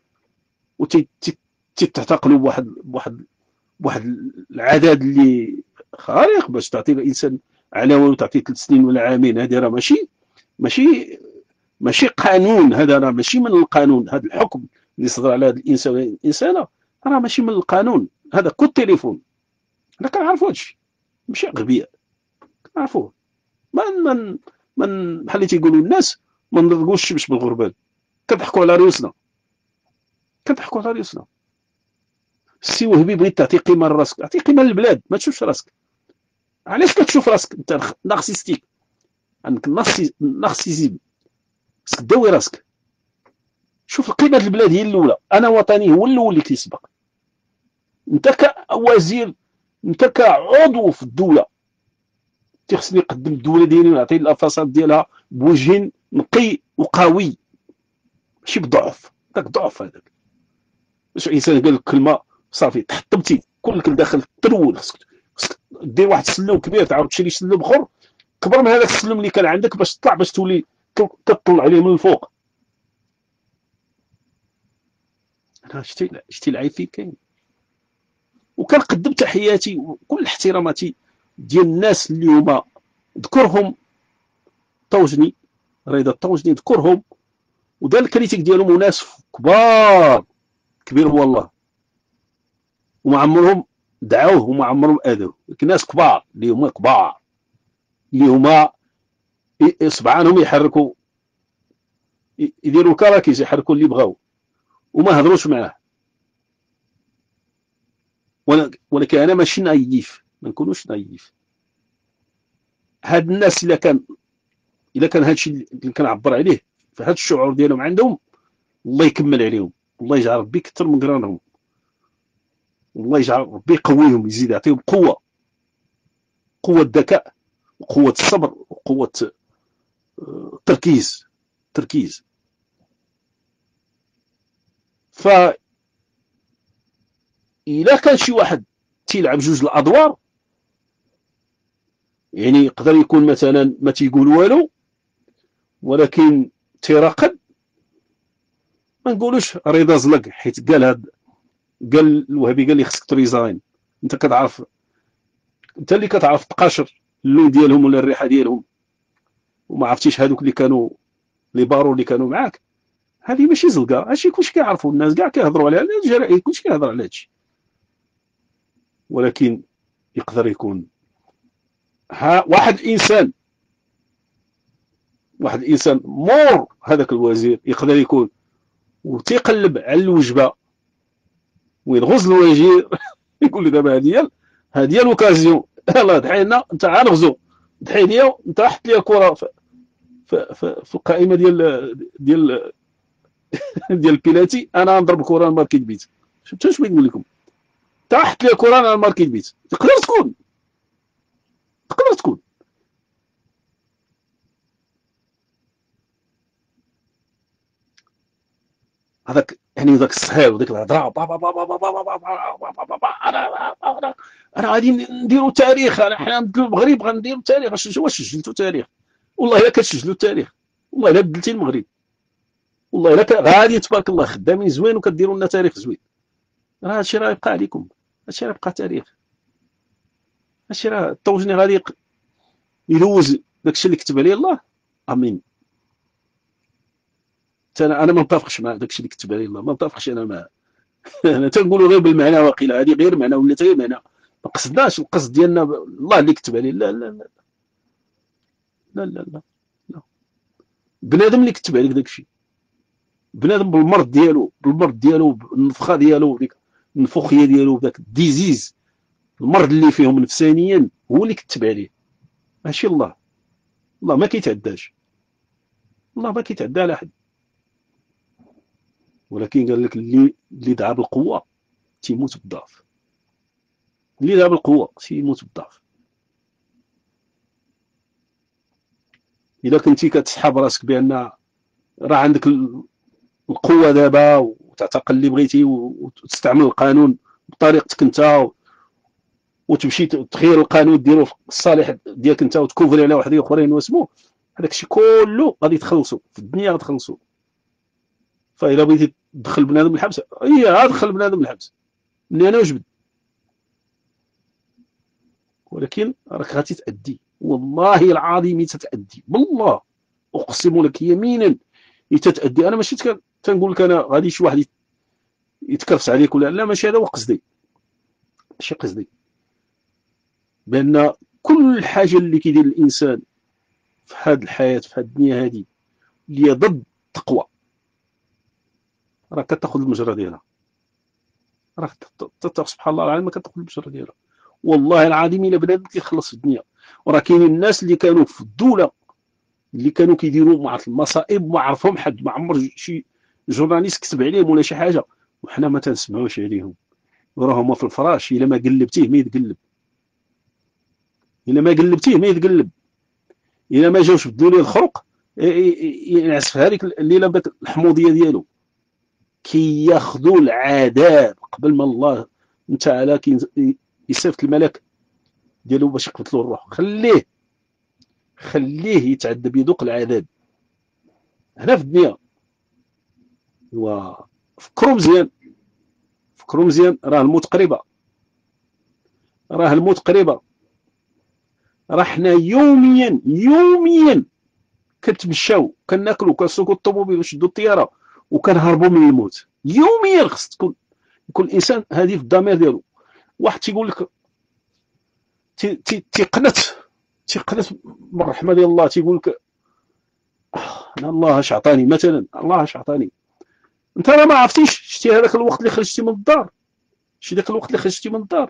وتعتقلوا بواحد بواحد بواحد العدد اللي خارق باش تعطي الانسان علاوه وتعطيه ثلاث سنين ولا عامين. هذه راه ماشي ماشي ماشي قانون، هذا راه ماشي من القانون. هذا الحكم اللي صدر على هذا الانسان الانسانه راه ماشي من القانون، هذا كود تليفون. حنا كنعرفوا هادشي، ماشي غبياء، كنعرفوه. من من من بحال اللي تيقولوا الناس ما نضربوش الشمس بالغربال. كنضحكوا على ريوسنا، كنضحكوا على ريوسنا. السي وهبي بغيت تعطي قيمه لراسك، اعطي قيمه للبلاد، ما تشوفش راسك. علاش كتشوف راسك انت نارسيستيك؟ عندك نارسيزم، خصك داوي راسك. شوف القيمه البلاد هي الاولى. انا وطني هو الاول اللي كيسبق. انت كوزير، انت كعضو في الدوله تيخصني نقدم الدوله ديالي ونعطي الفساد ديالها بوجه نقي وقوي، ماشي بضعف. داك ضعف هذاك. باش انسان قال لك كلمه صافي تحطمتي كلك داخل ترول. خصك دير واحد السلم كبير، تعاود تشري سلم اخر كبر من هذاك السلم اللي كان عندك باش تطلع، باش تولي كتطلع عليه من الفوق. انا شتي شتي العيب فين كاين. وكنقدم تحياتي وكل احتراماتي ديال الناس اللي هما ذكرهم طوجني، رضا الطوجني ذكرهم ودار الكريتيك ديالهم، وناس كبار كبير هو الله، وما عمرهم دعوه وما عمرهم اذوه. ناس كبار اللي هما كبار اللي هما اصبعانهم يحركوا، يديروا كراكيز، يحركوا اللي بغاو وما هضروش معاه. ولكن انا ماشي نايف، ما نكونوش نايف. هاد الناس الا كان الا كان هادشي اللي كنعبر عليه في هاد الشعور ديالهم عندهم، الله يكمل عليهم، الله يجعل ربي كثر من قرانهم، والله يجعل ربي يقويهم، يزيد يعطيهم قوه، قوه الذكاء وقوه الصبر وقوه التركيز تركيز. ف الا كان شي واحد تيلعب جوج الادوار، يعني يقدر يكون مثلا ما تيقول والو ولكن تيراقب، ما نقولوش رضا زلق، حيت قال هاد قال الوهبي قال لي خصك تريزاين. انت كتعرف، انت اللي كتعرف تقاشر اللون ديالهم ولا الريحه ديالهم، وما عرفتيش هذوك اللي كانوا لي بارو اللي كانوا معاك. هذه ماشي زلقه، هادشي كلشي كيعرفوا، الناس كاع كيهضروا عليها، الجرائد كلشي كيهضر على هادشي. ولكن يقدر يكون ها واحد الانسان واحد الانسان مور هذاك الوزير يقدر يكون وتيقلب على الوجبه وين غز الوزير يقول له دابا هذه هذه هي لوكازيون. يلاه ضحينا، انت غنغزو، ضحي ليا، انت حط لي الكره في, في, في, في القائمه ديال ديال ديال البيلاتي، انا نضرب كره ماركي البيت. شفتوا اش بغيت نقول لكم؟ انت حط لي الكره انا ماركي البيت. تقدر تكون تقدر تكون هذاك يعني ذاك الصهيل وديك الهضره، انا انا غادي نديروا تاريخ، انا حنا المغرب غنديروا تاريخ. واش سجلتوا تاريخ؟ والله الا كتسجلوا التاريخ، والله الا بدلتي المغرب، والله الا غادي تبارك الله خدامين زوين وكديروا لنا تاريخ زوين. راه هادشي راه يبقى عليكم، هادشي راه يبقى تاريخ. هادشي راه الطوجني غادي يلوز داكشي اللي كتب عليه الله. امين. انا انا ما متفقش مع داكشي اللي كتب عليه الله، ما متفقش انا معاه. انا تنقولوا غير بالمعنى، واقيلا هذه غير معنى ولات غير معنى، ما قصدناش القصد ديالنا الله اللي كتب عليه. لا لا لا لا لا لا, لا. بنادم اللي كتب عليك داكشي، بنادم بالمرض ديالو، بالمرض ديالو، بالنفخه ديالو، ديك النفوخيه ديالو، بداك الديزيز، المرض اللي فيهم نفسانيا، هو اللي كتب عليه، ماشي الله. الله ما كيتعداش، الله ما كيتعدى على حد. ولكن قال لك اللي اللي دعا بالقوه تيموت بالضعف، اللي دعا بالقوه تيموت بالضعف. الا كنتي كتسحب راسك بان راه عندك القوه دابا وتعتقل اللي بغيتي وتستعمل القانون بطريقتك انت، وتمشي تغير القانون ديرو في الصالح ديالك انت وتكوفري على واحد اخرين واسمو، هذاك الشيء كله غادي تخلصوا في الدنيا، غتخلصوا. فإلا بغيتي تدخل بنادم الحبس، هي غادخل بنادم الحبس مني انا وجبد، ولكن راك غادي تأدي، والله العظيم تتأدي، بالله اقسم لك يمينا تتأدي. انا ماشي تنقول لك انا غادي شي واحد يتكرس عليك ولا لا، ماشي هذا هو قصدي، ماشي قصدي. بان كل حاجه اللي كيدير الانسان في هذه الحياه، في هذه الدنيا هذه، اللي ضد التقوى، راه كتاخذ المجرى ديالها، راه سبحان الله العظيم ما كتاخذ المجرى ديالها. والله العظيم الا بنادم كيخلص في الدنيا. وراه كاينين الناس اللي كانوا في الدوله اللي كانوا كيديروا مع المصائب ما عرفهم حد، ما عمر شي جورناليست كتب عليهم ولا شي حاجه، وحنا ما تنسمعوش عليهم، وراهم في الفراش. الا ما قلبتيه ما يتقلب، الا ما قلبتيه ما يتقلب، الا ما جاوش بدوا ليه الخرق ينعس في هذيك الليله بداك الحموضيه ديالو، كياخذوا العذاب قبل ما الله تعالى يصيفط الملك ديالو باش يقبض له الروح. خليه خليه يتعذب، يذوق العذاب هنا في الدنيا. وفكروا مزيان، فكروا مزيان، راه الموت قريبه، راه الموت قريبه. راه حنا يوميا يوميا كنتمشاو، كناكلوا، كنسوقوا الطوموبيل ونشدوا الطياره وكنهربوا من الموت يوميا. خص تكون يكون الانسان هذه في الضمير ديالو. واحد تيقول لك تيقنت تيقنت من الرحمه ديال الله، تيقول لك انا الله اش عطاني، مثلا الله اش عطاني. انت راه ما عرفتيش، شتي هذاك الوقت اللي خرجتي من الدار، شتي داك الوقت اللي خرجتي من الدار،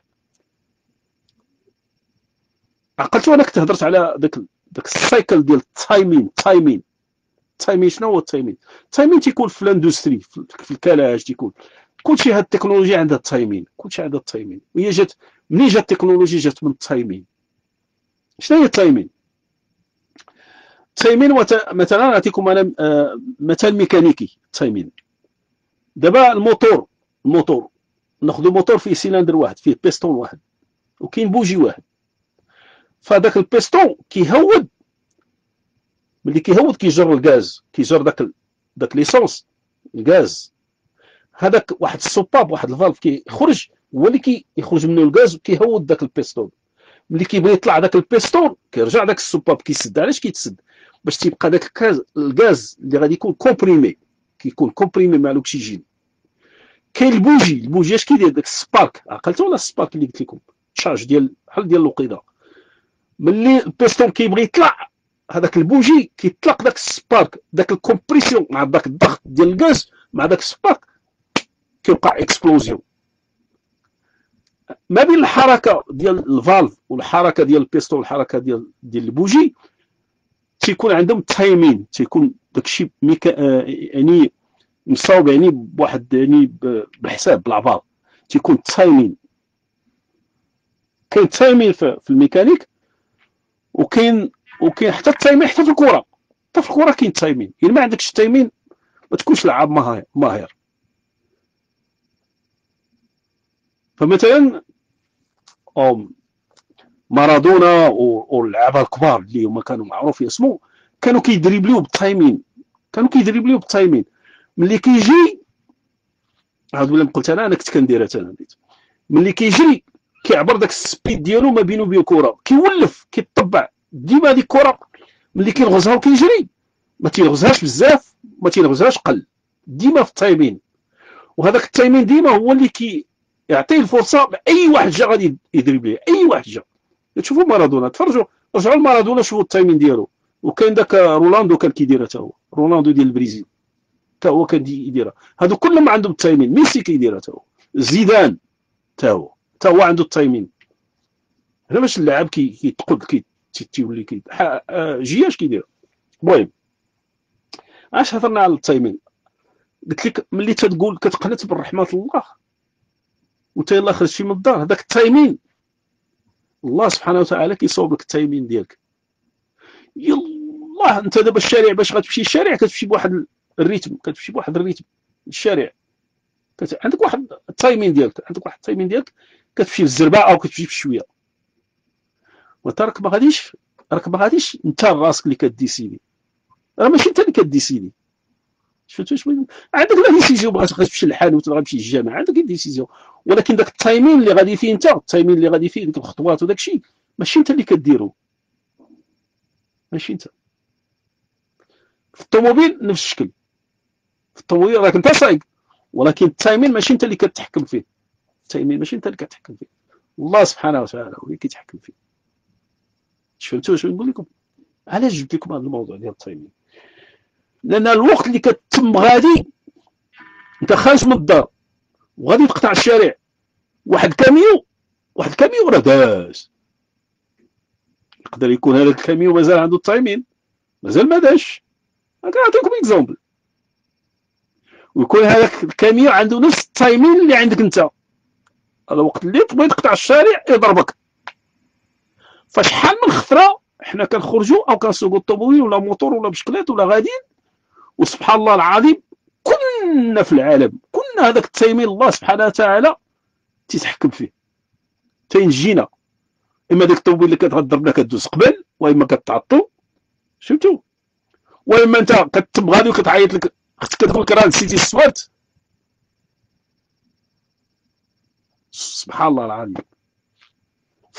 عقلتو انا كنت هضرت على داك داك السايكل ديال التايمين. تايمين التايمين شنو هو التايمين؟ التايمين تيكون في الاندستري، في الكلاج، تيكون كلشي. هاد التكنولوجيا عندها التايمين، كلشي عندها التايمين. وهي جات منين جات التكنولوجيا؟ جات من التايمين. شنو هي التايمين؟ التايمين مثلا نعطيكم انا مثال ميكانيكي. التايمين دابا الموتور، الموتور ناخذ موتور فيه سيلندر واحد، فيه بيستون واحد، وكاين بوجي واحد. فداك البيستون كيهود، ملي كيهود كيجر الغاز، كيجر داك داك ليسونس الغاز. هذاك واحد السوباب، واحد الفالف كيخرج، هو اللي كيخرج منه الغاز وكيهود داك البيستون. ملي كيبغي يطلع داك البيستون كيرجع داك السوباب كيسد. علاش كيتسد؟ باش تيبقى داك الغاز اللي غادي يكون كومبريمي، كيكون كومبريمي مع الاكسجين. كاين البوجي، البوجي اش كيدير؟ داك السبارك، عقلتوا ولا السبارك اللي قلت لكم، تشارج ديال بحال ديال الوقيده. ملي البيستون كيبغي يطلع، هذاك البوجي كيطلق داك السبارك، داك الكومبريسيون مع داك الضغط ديال الغاز مع داك السبارك كيوقع اكسبلوزيون. ما بين الحركه ديال الفالف والحركه ديال البيستون والحركه ديال ديال البوجي تيكون عندهم تايمين، تيكون داكشي ميكا... آه يعني مصاوب يعني بواحد يعني بحساب بالعبار، تيكون تايمين. كاين تايمين في, في الميكانيك، وكاين وكاين حتى التايمين حتى في الكره، حتى في الكره كاين تايمين. الا ما عندكش التايمين ما تكونش لعاب ماهر. فمثلا مارادونا واللعابه الكبار اللي هما كانوا معروفين اسمو كانوا كيدريبليو بالتايمين، كانوا كيدريبليو بالتايمين. ملي كيجي عاود بلا قلت انا انا كنت كنديرها انا نيت، ملي كيجري كيعبر داك السبيد ديالو ما بينه وبين الكره، كيولف كيطبع ديما هذيك الكره ملي كيغزها وكيجري ما تيغزهاش بزاف ما تيغزهاش قل، ديما في التايمين. وهذاك التايمين ديما هو اللي كيعطيه الفرصه لاي واحد جا غادي يدريبليه، اي واحد جا. تشوفوا مارادونا، تفرجوا رجعوا لمارادونا شوفوا التايمين ديالو. وكاين داك رونالدو كان كيديرها حتى هو، رونالدو ديال البرازيل حتى هو كان يديرها. هادو كلهم عندهم التايمين. ميسي كيديرها حتى هو، زيدان حتى هو حتى هو عنده التايمين. هنا باش اللاعب كيتقد كي تيولي كي جياش كيدير. المهم علاش هضرنا على التايمين؟ قلت لك ملي تتقول كتقنت بالرحمه الله وانت يلاه خرجتي من الدار، هذاك التايمين الله سبحانه وتعالى كيصوب لك التايمين ديالك. يلاه انت دابا الشارع باش غتمشي الشارع كتمشي بواحد الريتم، كتمشي بواحد الريتم الشارع، كت... عندك واحد التايمين ديالك، عندك واحد التايمين ديالك كتمشي بالزرباء او كتمشي بشويه. وانت راك ما غاديش راك ما غاديش انت راسك اللي كديسيدي، راه ماشي انت اللي كديسيدي. شفتوا واش عندك لا ديسيزيون، بغات تمشي للحانوت ولا غتمشي للجامع عندك ديسيزيون، ولكن داك التايمين اللي غادي فيه انت، التايمين اللي غادي فيه ديك الخطوات وداك الشيء ماشي انت اللي كديرو، ماشي انت. في الطوموبيل نفس الشكل، في الطوموبيل راك انت سايق، ولكن التايمين ماشي انت اللي كتحكم فيه، التايمين ماشي انت اللي كتحكم فيه، الله سبحانه وتعالى هو اللي كيتحكم فيه. فهمتوا واش نقول لكم؟ علاش جبت لكم هذا الموضوع ديال التايمين؟ لان الوقت اللي كتم غادي انت خارج من الدار وغادي تقطع الشارع، واحد كاميو واحد الكاميو راه داز، يقدر يكون هذاك الكاميو مازال عنده التايمين، مازال ما داش. نعطيكم اكزومبل، ويكون هذاك الكاميو عنده نفس التايمين اللي عندك انت، هذا الوقت اللي تبغي تقطع الشارع يضربك. فشحال من خطره حنا كنخرجوا او كنسوقوا الطوموبيل ولا موتور ولا بشكلات ولا غاديين، وسبحان الله العظيم كلنا في العالم كلنا هذاك التايمين الله سبحانه وتعالى تيتحكم فيه تينجينا. اما ديك الطوموبيل اللي كتغدر لك كدوز قبل، واما كتعطو، فهمتوا؟ واما انت كتم غادي وكتعيط لك اختك كتقول لك راه نسيتي السوارت، سبحان الله العظيم. ف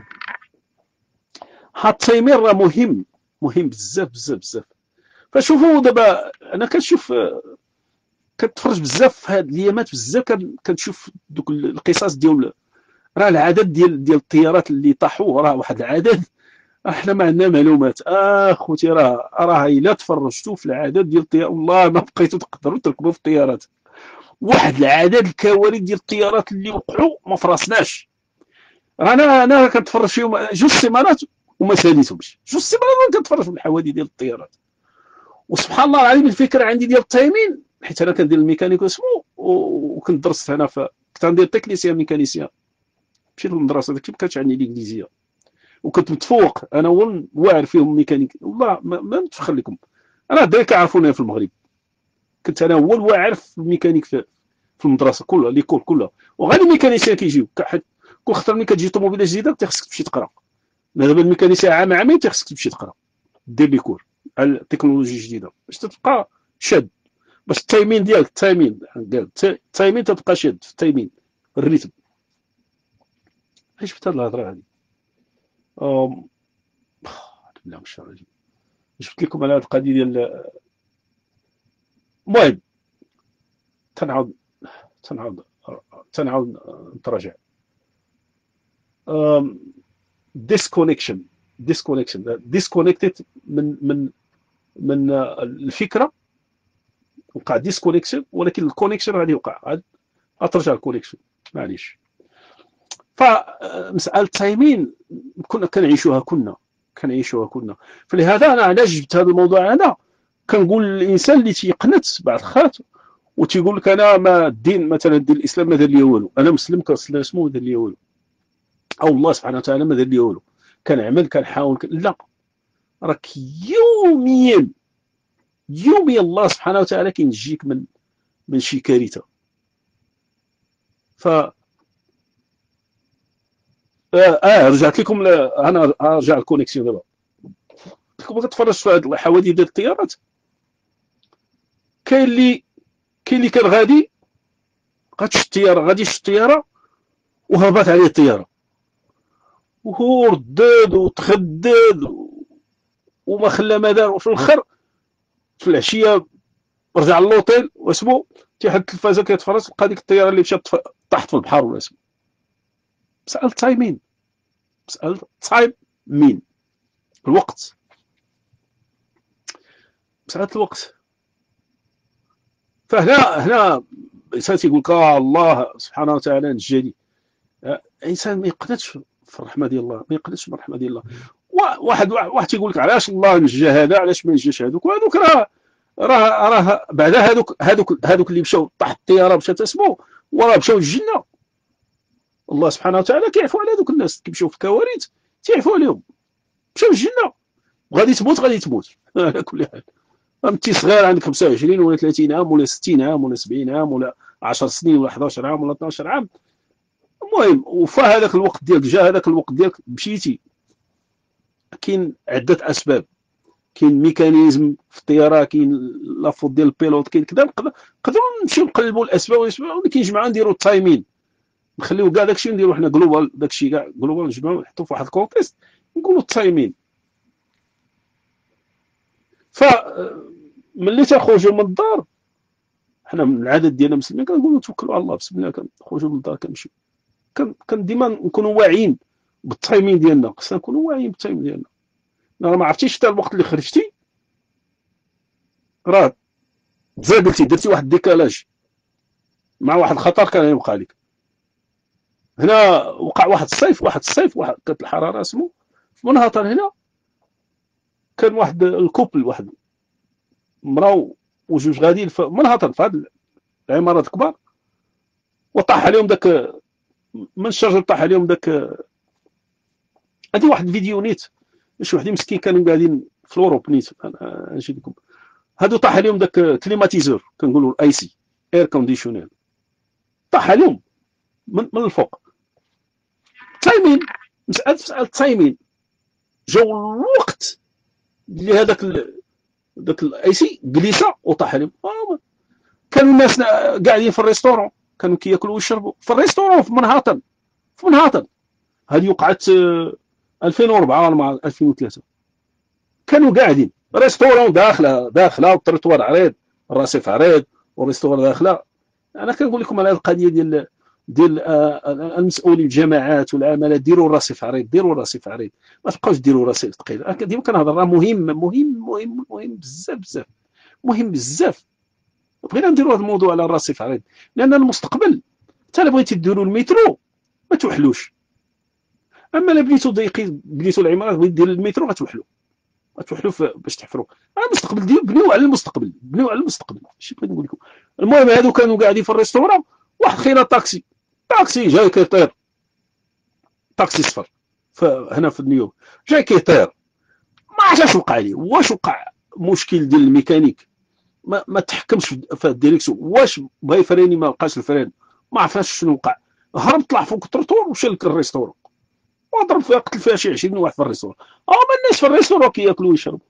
هاد التايمين راه مهم مهم بزاف بزاف بزاف. فشوفوا دابا انا كنشوف كتفرج بزاف في هاد الايامات، بزاف كنشوف دوك القصص ديال راه العدد ديال ديال الطيارات اللي طاحوا، راه واحد العدد احنا ما عندنا معلومات. اه خوتي راه راه الا تفرجتوا في العدد ديال الطيارات والله ما بقيتوا تقدروا تركبوا في الطيارات. واحد العدد الكوارث ديال الطيارات اللي وقعوا ما فراسناش. انا انا كنتفرج فيهم جوج سيمانات وما ساليتهمش، جوج سيمانات كنتفرج في الحوادث ديال الطيارات. وسبحان الله العظيم الفكره عندي ديال التايمين، حيت انا كندير الميكانيك وسمو وكنت درست هنا، فكنت غندير تكنيسيان ميكانيسيان، مشيت للمدرسه داكشي ما كانش عندي الانجليزيه، وكنت متفوق انا هو واعر فيهم ميكانيك والله ما, ما نتفخر لكم. انا الدراري كيعرفوني في المغرب، كنت انا هو الواعر في الميكانيك في, في المدرسه كلها ليكول كلها. وغير الميكانيسيان كيجيو كل خطره ملي كتجي طوموبيله جديده خصك تمشي تقرا. دابا الميكانيسيان عام عامين خصك تمشي تقرا دير ليكول على التكنولوجيا الجديده باش تبقى شاد، باش التايمين ديالك التايمين قال التايمين تبقى شاد في التايمين الريتم. علاش جبت هاد الهضره هادي؟ أم... لا مش راجل جبت لكم على هاد القضيه ديال. المهم تنعاود تنعاود تنعاود نتراجع. ديسكونيكشن ديسكونيكشن ديسكونيكتد من من من الفكره، وقع ديسكونيكشن، ولكن الكونيكشن غادي يوقع، غترجع الكونيكشن معليش. فمساله التايمين كنا كنعيشوها كنا كنعيشوها كنا فلهذا انا علاش جبت هذا الموضوع هذا. كنقول للانسان اللي تيقنت بعض الخات وتيقول لك انا ما الدين مثلا الدين الاسلام ما دار لي والو، انا مسلم كنصلي اسمه ما دار لي والو، او الله سبحانه وتعالى ما دار لي والو، كنعمل كنحاول ك... لا، راك يوميا يوميا الله سبحانه وتعالى كينجيك من من شي كارثه. ف اه, آه رجعت لكم ل... انا ارجع الكونيكسيون دابا. كنت كتفرج في هاد الحوادث ديال الطيارات، كاين اللي كاين اللي كان غادي غتشد الطياره غادي يشد الطياره وهبط عليه الطياره وهو رداد وتخدد وما خلى ما دار، وفي الاخر في العشيه رجع للوطيل واسمو تيحط التلفازه كيتفرج لقى ديك الطياره اللي مشات طاحت في البحر ولا اسمو. مساله تايمين، مساله تايمين، الوقت، مساله الوقت. فهنا هنا الانسان تيقول لك آه الله سبحانه وتعالى نجاني. الانسان ما يقنطش في الرحمه ديال الله، ما يقنطش بالرحمه ديال الله. واحد واحد تيقول لك علاش الله نجى هذا علاش ما نجاش هذوك، وهذوك راه راه راه بعدا هذوك هذوك هذوك اللي مشاو طاحت الطياره مشات اسمو وراه مشاو للجنه. الله سبحانه وتعالى كيعفو على هذوك الناس كيمشيو في الكوارث تيعفو عليهم، مشاو للجنه وغادي تموت غادي تموت على كل حال. انت صغير عندك خمسة وعشرين ولا ثلاثين عام ولا ستين عام ولا سبعين عام ولا عشر سنين ولا حداش عام ولا اثناش عام، المهم وفا هذاك الوقت ديالك جا هذاك الوقت ديالك مشيتي. كاين عده اسباب، كاين ميكانيزم في الطياره، كاين لافوت ديال البيلوت، كاين كذا. نقدروا نمشيو نقلبوا الاسباب والاسباب ولكن كينجمعوا نديروا التايمين، نخليو كاع داكشي نديروا حنا جلوبال، داكشي كاع جلوبال نجمعوا نحطوا في واحد الكونتيست نقولوا التايمين. ف ملي تنخرجوا من الدار حنا من العادات ديالنا المسلمين كنقولوا توكلوا على الله بسم الله، كنخرجوا من الدار كنمشيو. كان ديما نكونوا واعيين بالتايمين ديالنا، خصنا نكونوا واعيين بالتايمين ديالنا. راه ما عرفتيش حتى الوقت اللي خرجتي راه تزاقلتي درتي واحد الديكالاج مع واحد الخطر كان يوقع لك. هنا وقع واحد الصيف واحد الصيف واحد كانت الحراره اسمو في منهطر، هنا كان واحد الكوبل واحد مرا وجوج غاديين في منهطر في هاد العمارات الكبار، وطاح عليهم داك من الشجر طاح عليهم داك. هادي واحد الفيديو نيت شي وحدين مسكين كانوا قاعدين في الاوروب نيت نجي لكم، هادو طاح عليهم داك كليماتيزور كنقولوا الاي سي اير كونديشنر، طاح عليهم من, من الفوق. تايمين، مساله مساله تايمين، جاو الوقت اللي هذاك داك الاي سي جليسه وطاح عليهم. آه كانوا الناس قاعدين في الريستورون كانوا كياكلوا ويشربوا في الريستورون في منهاتن في منهاتن. هذه وقعت ألفين وأربعة ولا ألفين وثلاثة، كانوا قاعدين ريستورون داخله داخله والتريطوار عريض الرصيف عريض والريستورون داخله. انا كنقول لكم على القضيه ديال ديال المسؤولين الجماعات والعمالات، ديروا الرصيف عريض ديروا الرصيف عريض، ما تبقاوش ديروا الرصيف ثقيل. ديما كنهضر راه مهم مهم مهم مهم بزاف بزاف مهم بزاف. بغينا نديروا هذا الموضوع على الرصيف عريض لان المستقبل حتى الا بغيتي ديروا المترو ما توحلوش، اما الا بنيتو ضيقين بنيتو العمارات بغيتي دير المترو غتوحلوا غتوحلوا باش تحفروا. المستقبل ديالو بنيو على المستقبل بنيو على المستقبل شي بغيت نقول لكم. المهم هادو كانوا قاعدين في الريستوران، واحد خينا طاكسي طاكسي جاي كيطير، طاكسي صفر هنا في نيويورك جاي كيطير، ما عرفتش اش وقع ليه، واش وقع مشكل ديال الميكانيك ما, ما تحكمش في الديريكسيون، واش بغا يفريني ما لقاش الفرين، ما عرفناش شنو وقع، هرب طلع فوق التروطور ومشى للريستورون وضرب فيها قتل فيها شي عشرين واحد في الريستورون. هما الناس في الريستورون كياكلوا ويشربوا.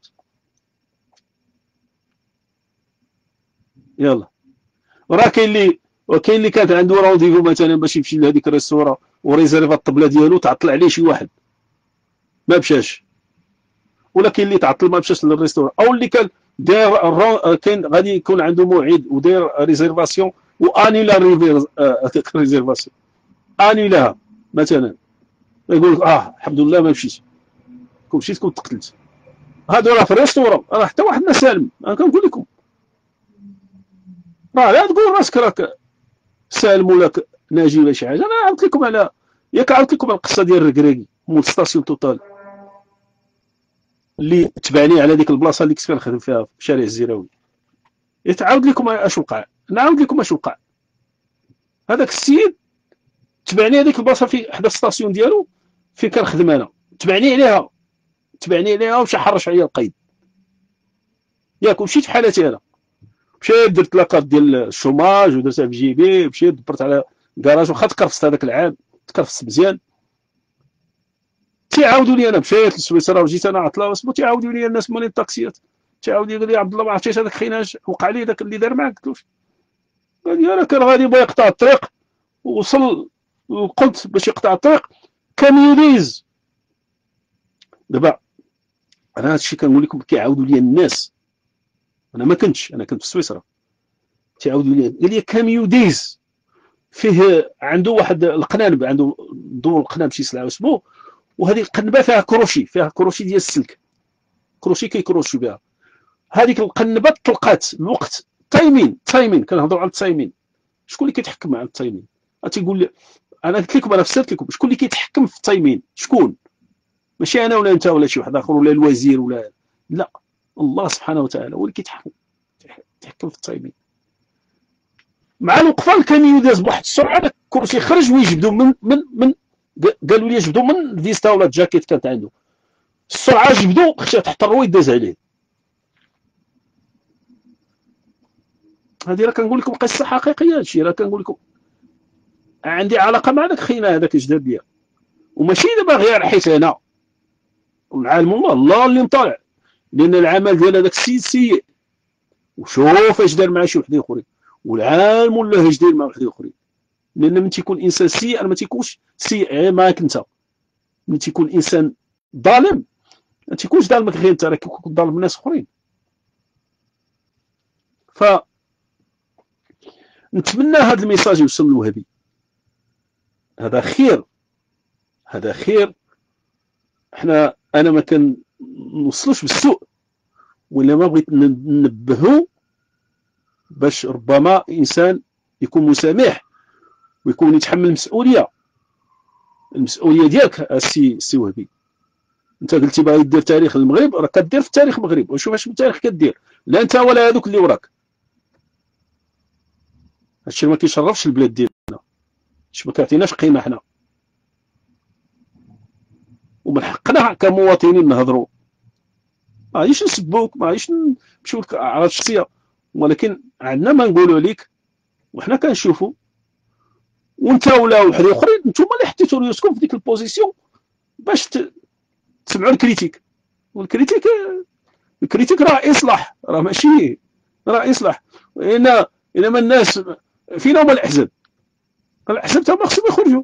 يلا راه كاين اللي وكاين اللي كانت عنده رونديفو مثلا باش يمشي لهذيك الريستورون وريزيرفا الطبله ديالو تعطل عليه شي واحد ما مشاش، ولا كاين اللي تعطل ما مشاش للريستورون، او اللي كان داير كاين غادي يكون عنده موعد وداير ريزيرفاسيون وانيلا هذيك الريزيرفاسيون انيلاها مثلا، يقول لك اه الحمد لله ما مشيتش، كون مشيت كنت قتلت. هادو راه في الريستورون راه حتى واحد ما سالم. انا كنقول لكم راه لا تقول راسك راك سالم ولا ناجي ولا شي حاجه. انا عرفت لكم على ياك عاودت لكم القصه ديال الركراكي مول ستاسيون توتال اللي تبعني على ديك البلاصه اللي كنت كنخدم فيها في شارع الزيراوي. يتعاود لكم اش وقع، نعاود لكم اش وقع. هذاك السيد تبعني هذيك البلاصه في حدا الستاسيون ديالو فين كنخدم انا، تبعني عليها تبعني عليها ومشى حرش عليا القيد. ياك مشيت في حالتي انا، مشيت درت لاكارت ديال الشوماج ودرتها في جيبي، مشيت دبرت على كراج واخا تكرفست هذاك العام، تكرفست مزيان. تيعاودوا لي انا مشيت لسويسرا وجيت انا عطله واسمو، تيعاودوا لي الناس مالين الطاكسيات، تيعاود لي قال لي عبد الله ما عرفتيش هذاك خيناج وقع لي داك اللي دار معاك؟ قلت له قال لي انا كان غادي بغا يقطع الطريق وصل وقلت باش يقطع الطريق كاميونيز. دابا انا هادشي كنقول لكم كيعاودوا لي الناس، انا ما كنتش، انا كنت في سويسرا. تيعاودوا لي قال لي كاميوديز فيه عنده واحد القنانب، عنده دور القنانب شي سلعه اسمه، وهذه القنبه فيها كروشي، فيها كروشي ديال السلك، كروشي كيكروشي بها. هذيك القنبه طلقات الوقت تايمين تايمين كنهضروا على التايمين. شكون اللي كيتحكم على التايمين؟ تيقول لي انا قلت لكم، انا فسرت لكم شكون اللي كيتحكم في التايمين. شكون؟ ماشي انا ولا انت ولا شي واحد اخر ولا الوزير ولا لا، الله سبحانه وتعالى هو اللي كيتحكم يتحكم في التايمين. مع الوقفه الكاميو داز بواحد السرعه، داك الكرسي خرج ويجبدوا من من من قالوا لي جبدوا من الفيستا ولا الجاكيت كانت عنده، السرعه جبدوا خشى تحت الرويد داز عليه. هذه راه كنقول لكم قصه حقيقيه، هادشي راه كنقول لكم عندي علاقه مع داك خينا هذاك جداد ليا، وماشي دابا غير حيت انا والعالم الله الله اللي مطالع، لان العمل ديال هذاك السيد سيء، وشوف اش دار مع شي وحدين اخرين، والعالم ولا اش داير مع وحدين اخرين. لان من تيكون انسان سيء ما تيكونش سيء معاك انت، من تيكون انسان ظالم ما تيكونش ظالمك غير انت، راه كيكون ظالم الناس اخرين. ف نتمنى هذا الميساج يوصل للوهابي، هذا خير، هذا خير. احنا انا ما كنوصلوش بالسوء، ولا ما بغيت ننبهو باش ربما انسان يكون مسامح ويكون يتحمل المسؤوليه، المسؤوليه ديالك السي السي وهبي. انت قلتي باغي دير تاريخ المغرب، راه كدير في تاريخ المغرب، وشوف اش من تاريخ كدير، لا انت ولا هذوك اللي وراك. هادشي ما كيشرفش البلاد ديالنا، هادشي ما كيعطيناش قيمه حنا، ومن حقنا كمواطنين نهضروا، ما غاديش نسبوك، ما غاديش نمشيو لك اعراض شخصيه، ولكن عندنا ما نقولوا عليك وحنا كنشوفوا. وانت ولا وحدين اخرين نتوما اللي حطيتوا راسكم في ديك البوزيسيون باش تسمعوا الكريتيك، والكريتيك الكريتيك راه اصلاح، راه ماشي راه اصلاح. ان انما الناس فينا هما الاحزاب، الاحزاب تما خصهم يخرجوا.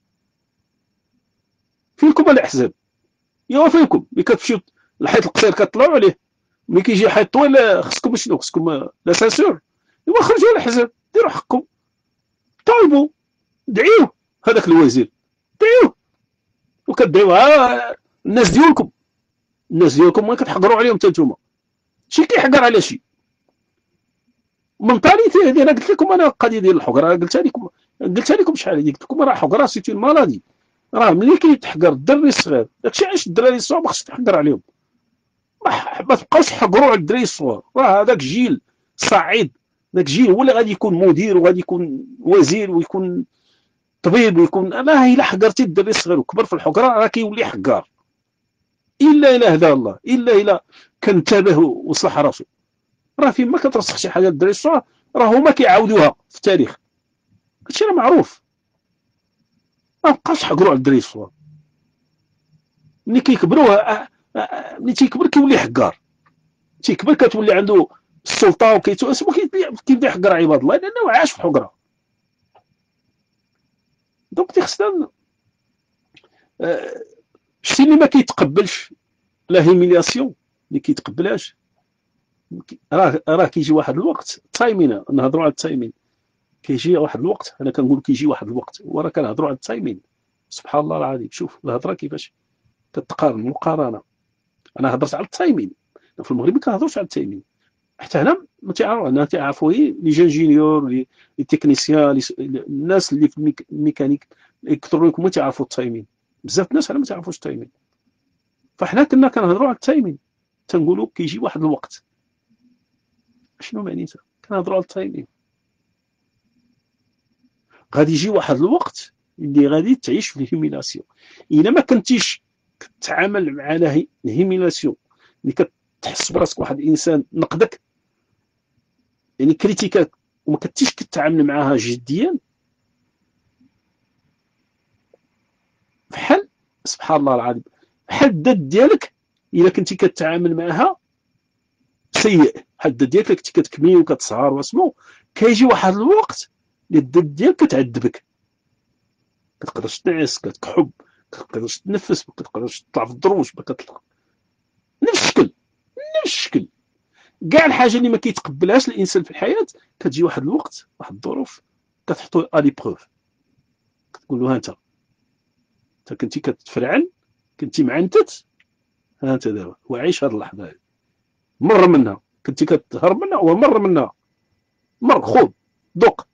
فيكم الاحزاب، ايوا فيكم ملي كتمشيو الحيط القصير كطلعوا عليه، ملي كيجي حيط طويل خصكم شنو؟ خصكم لا سانسور. ايوا خرجوا الاحزاب، ديروا حقكم، طالبوا، دعيوه هذاك الوزير، دعيوه وكدعيوه. ها الناس ديالكم، الناس ديالكم ما كتحقروا عليهم حتى نتوما، شي كيحقر على شي منطاليتي. هذه انا قلت لكم، انا القضيه ديال الحقره قلتها لكم، قلتها لكم شحال هذه، قلت لكم راه حقره سيتي مالادي، راه ملي كيتحقر الدري الصغير داكشي علاش الدراري الصغار ما خصش تحقر عليهم، ما تبقاوش تحقروا على الدراري الصغار. راه هذاك جيل صعيد، ذاك جيل هو اللي غادي يكون مدير وغادي يكون وزير ويكون طبيب ويكون. انا الا حقرتي الدري الصغير وكبر في الحقره راه كيولي حقار، الا الا هدا الله، الا الا كنتبه وصلح راسو. راه فين ما كترسخ شي حاجه الدراري الصغار راه هما كيعاودوها في التاريخ، هادشي راه معروف. ما بقاش تحقروا على الدراري الصغار، ملي كيكبروا ملي تيكبر كيولي حقار، تيكبر كتولي عنده السلطه وكيتواسم كيبدا يحقر عباد الله لانه عاش في حقره. دونك خصنا شتي اللي ما كيتقبلش لا هيميلياسيون اللي كيتقبلهاش، راه راه كيجي واحد الوقت تايمين، نهضروا على التايمين، كيجي واحد الوقت، انا كنقول كيجي واحد الوقت وراه كنهضروا على التايمين. سبحان الله العظيم، شوف الهضره كيفاش كتقارن مقارنه. انا هضرت على التايمين، في المغرب ما كنهضروش على التايمين، حتى هنا ما تعرفوا، انا تعرفوا لي جانجينيور لي تكنيسيان، الناس اللي في الميكانيك الالكترونيك هما تيعرفوا التايمين، بزاف الناس على ما تعرفوش التايمين. فحنا كنا كنهضروا على التايمين، تنقولوا كيجي واحد الوقت. شنو معنيتها؟ كنهضروا على التايمين، غادي يجي واحد الوقت اللي غادي تعيش في الهيميلاسيون. الا ما كنتيش كتعامل مع الهيميلاسيون، اللي كتحس براسك واحد الانسان نقدك، يعني كريتيكاك، وما كنتيش كتعامل معاها جديا، بحال سبحان الله العظيم بحال الذات ديالك الا كنتي كتعامل معاها سيء، بحال الذات ديالك كنتي كتكمي وكتسهر واسمو، كيجي واحد الوقت اللي الذات ديالك كتعذبك، كتقدرش تعس، كتكحب، كتقدرش تنفس، ما كتقدرش تطلع في الدروج، ما كتطلع نفس الشكل نفس الشكل. كاع الحاجه اللي ما كيتقبلهاش الانسان في الحياه كتجي واحد الوقت، واحد الظروف كتحطو الي بروف، كتقول له ها انت انت كنتي كتفرعن، كنتي معنتت، ها انت دابا وعيش هاد اللحظه هادي، مر منها، كنتي كتهرب منها ومر منها، مر خذ دوق.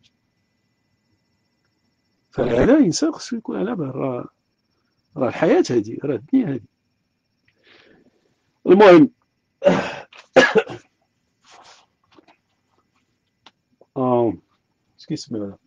فهذا الانسان خصو يكون على بال، راه راه الحياه هادي، راه الدنيا هادي. المهم اه اش كيسميو هذا،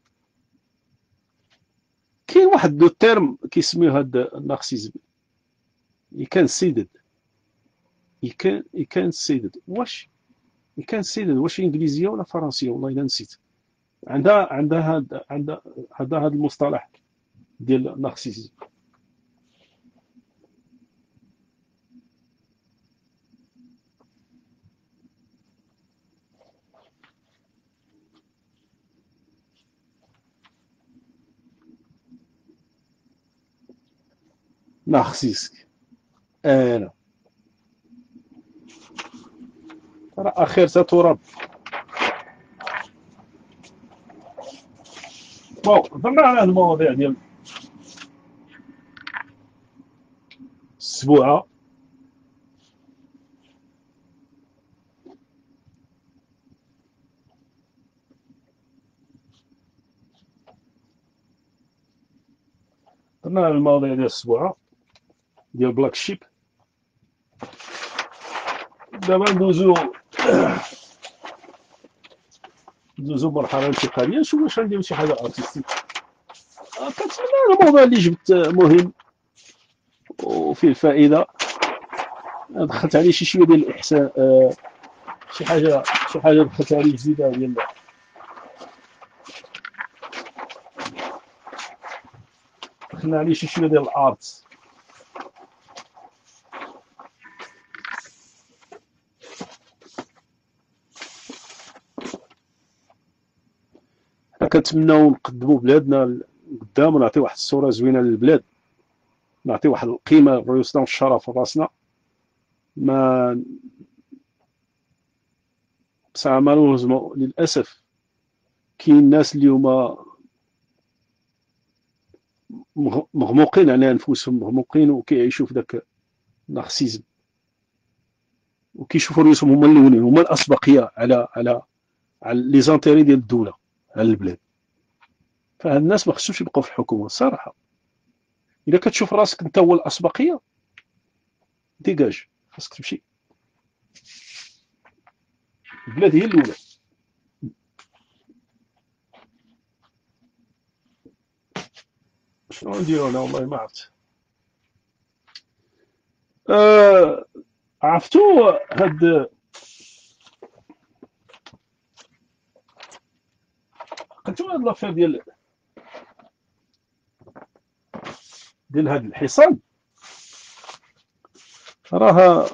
كاين واحد دو تيرم كيسميو هاد النارسيزم، يكنسيدد يكان يكنسيدد واش يكنسيدد واش انجليزيه ولا فرنسيه، والله الا نسيت. عندها عندها هاد عندها عندها هاد المصطلح ديال النارسيزم. نارسيسك انا راه اخرتها تراب. بون هضرنا على هاد المواضيع ديال السبوعه، هضرنا على المواضيع ديال السبوعه ديال بلاك شيب. دابا ندوزو ندوزو مرحله انتقاليه، نشوفو واش غنديرو شي حاجه ارتستيك. آه، كنتمنى الموضوع اللي جبت مهم وفيه الفائده، دخلت عليه شي شويه ديال الاحسان، آه، شي حاجه شي حاجه دخلت عليه جديده ديال، دخلنا عليه شي شويه ديال الارت. حنا كنتمناو نقدموا بلادنا قدام ونعطيو واحد الصوره زوينه للبلاد، نعطيو واحد القيمه لرؤوسنا والشرف لراسنا. ما بصح مالوزمون للاسف كاين ناس اللي هما مغموقين على انفسهم، مغموقين وكيعيشوا في ذاك النارسيزم، وكيشوفوا رؤوسهم هما الاولين، هما الاسبقيه على على على لي زانتيري ديال الدوله، على البلاد. فهاد الناس ما خصهمش يبقاو في الحكومه الصراحه. الا كتشوف راسك انت هو الاسبقيه، ديجاج، خاصك تمشي، البلاد هي الاولى. شنو نديرو انا والله ما عرفت. آه عرفتو هاد، قلتو هاد لافير ديال ديال هاد الحصان، راه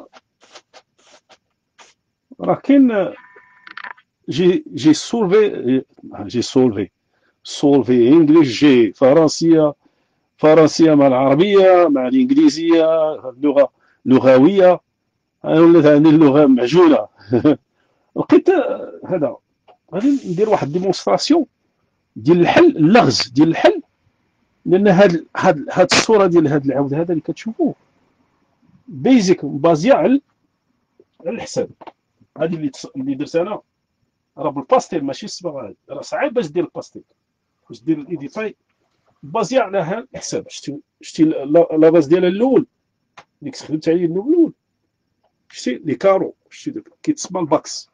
راه كاين، جي جي سولفي جي سولفي سولفي انجليش، جي فرنسيه، فرنسيه مع العربيه مع الانجليزيه، اللغه لغويه، انا ولات عندي اللغه معجونه. لقيت هذا، غادي ندير واحد ديمونستراسيون ديال الحل، اللغز ديال الحل. لان هاد هاد هاد الصوره ديال هاد العود هذا اللي كتشوفوه بيزيك بازيا على الحساب. هذه اللي تص... اللي درت انا راه بالباستيل ماشي الصباغه، هذه راه صعيب باش دير الباستيل، باش دير الايديتاي بازي على هذا الحساب. شتي شتي لا باز ديالها الاول اللي كنت خدمت عليه الاول، شتي لي كارو، شتي داك كيتسمى الباكس.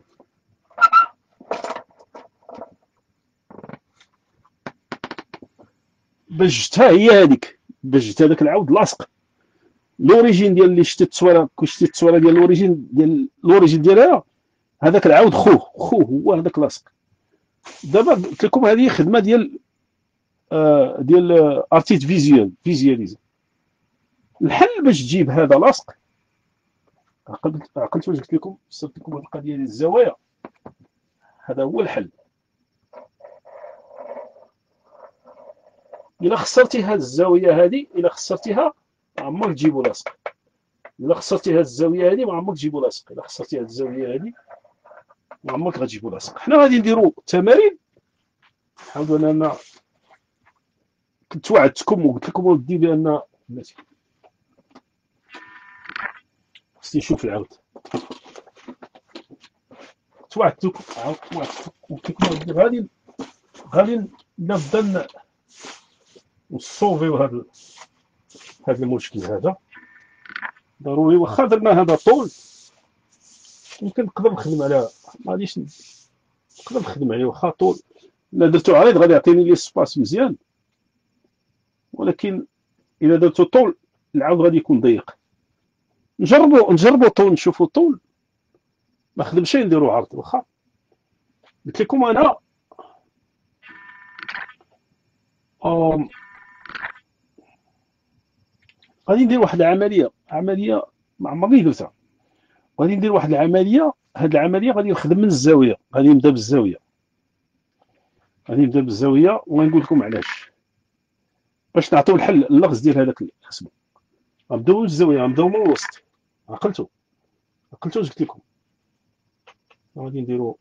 باش جبتها هي هذيك، باش جبت هذاك العود لاصق. لوريجين ديال اللي شتي التصويره، كي شتي التصويره ديال لوريجين ديال لوريجين ديالها، هذاك العود خوه خوه هو هذاك لاصق. دابا قلت لكم هذه خدمه ديال آه ديال ارتيست فيزيوال فيزياليزم. الحل باش تجيب هذا لاصق، عقلت عقلت واش قلت لكم، صرت لكم هذه القضيه ديال الزوايا، هذا هو الحل. الا خسرتي هذه الزاويه هذه، الا خسرتيها عمرك تجيبو لاصق. الا خسرتي هذه الزاويه هذه ما عمرك تجيبو لاصق. الا خسرتي هذه الزاويه هذه ما عمرك غتجيبو لاصق. حنا غادي نديرو تمارين، نحاولوا اننا، كنت وعدتكم وقلت لكم ودي بان بلاتي خصني نشوف العرض. توعدتكم وعدتكم قلت لكم ودي غادي غادي نبدا نصوفيو هذا هذا المشكل هذا ضروري. واخا درنا هذا طول، يمكن نقدر نخدم على، ما غاديش نقدر نخدم عليه واخا طول. الا درتو عريض غادي يعطيني لي سباس مزيان، ولكن الا درتو طول العاود غادي يكون ضيق. نجربوا نجربوا طول، نشوفوا طول، ما خدمش نديروا عرض. واخا قلت لكم انا أم... غادي ندير واحد العمليه عمليه ما عمرني درتها. غادي ندير واحد العمليه، هاد العمليه غادي نخدم من الزاويه، غادي نبدا بالزاويه، غادي نبدا بالزاويه ونقول لكم علاش، باش نعطيو الحل اللغز ديال هذاك الحسب. غنبداو بالزاويه، غنبداو من الوسط. عقلتوا عقلتوا واش قلت لكم. غادي نديرو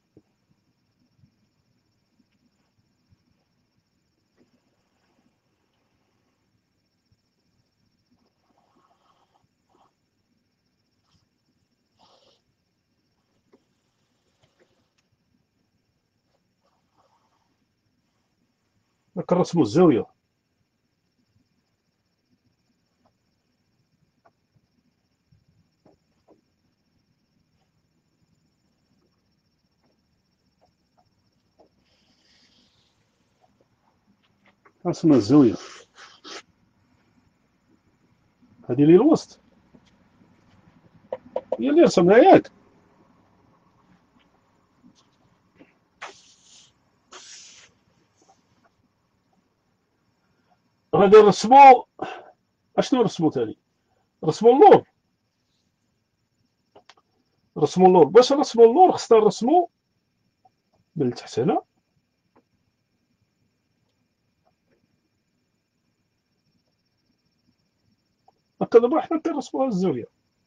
كنرسموا الزاويه. رسمنا الزاويه هذه اللي الوسط هي اللي رسمناها ياك. غادي نرسمو، اشنو نرسمو ثاني؟ رسمو اللور، رسمو اللور. باش نرسمو اللور خصنا نرسمو من التحت هنا، هكا. دابا حنا كنرسموها الزاويه.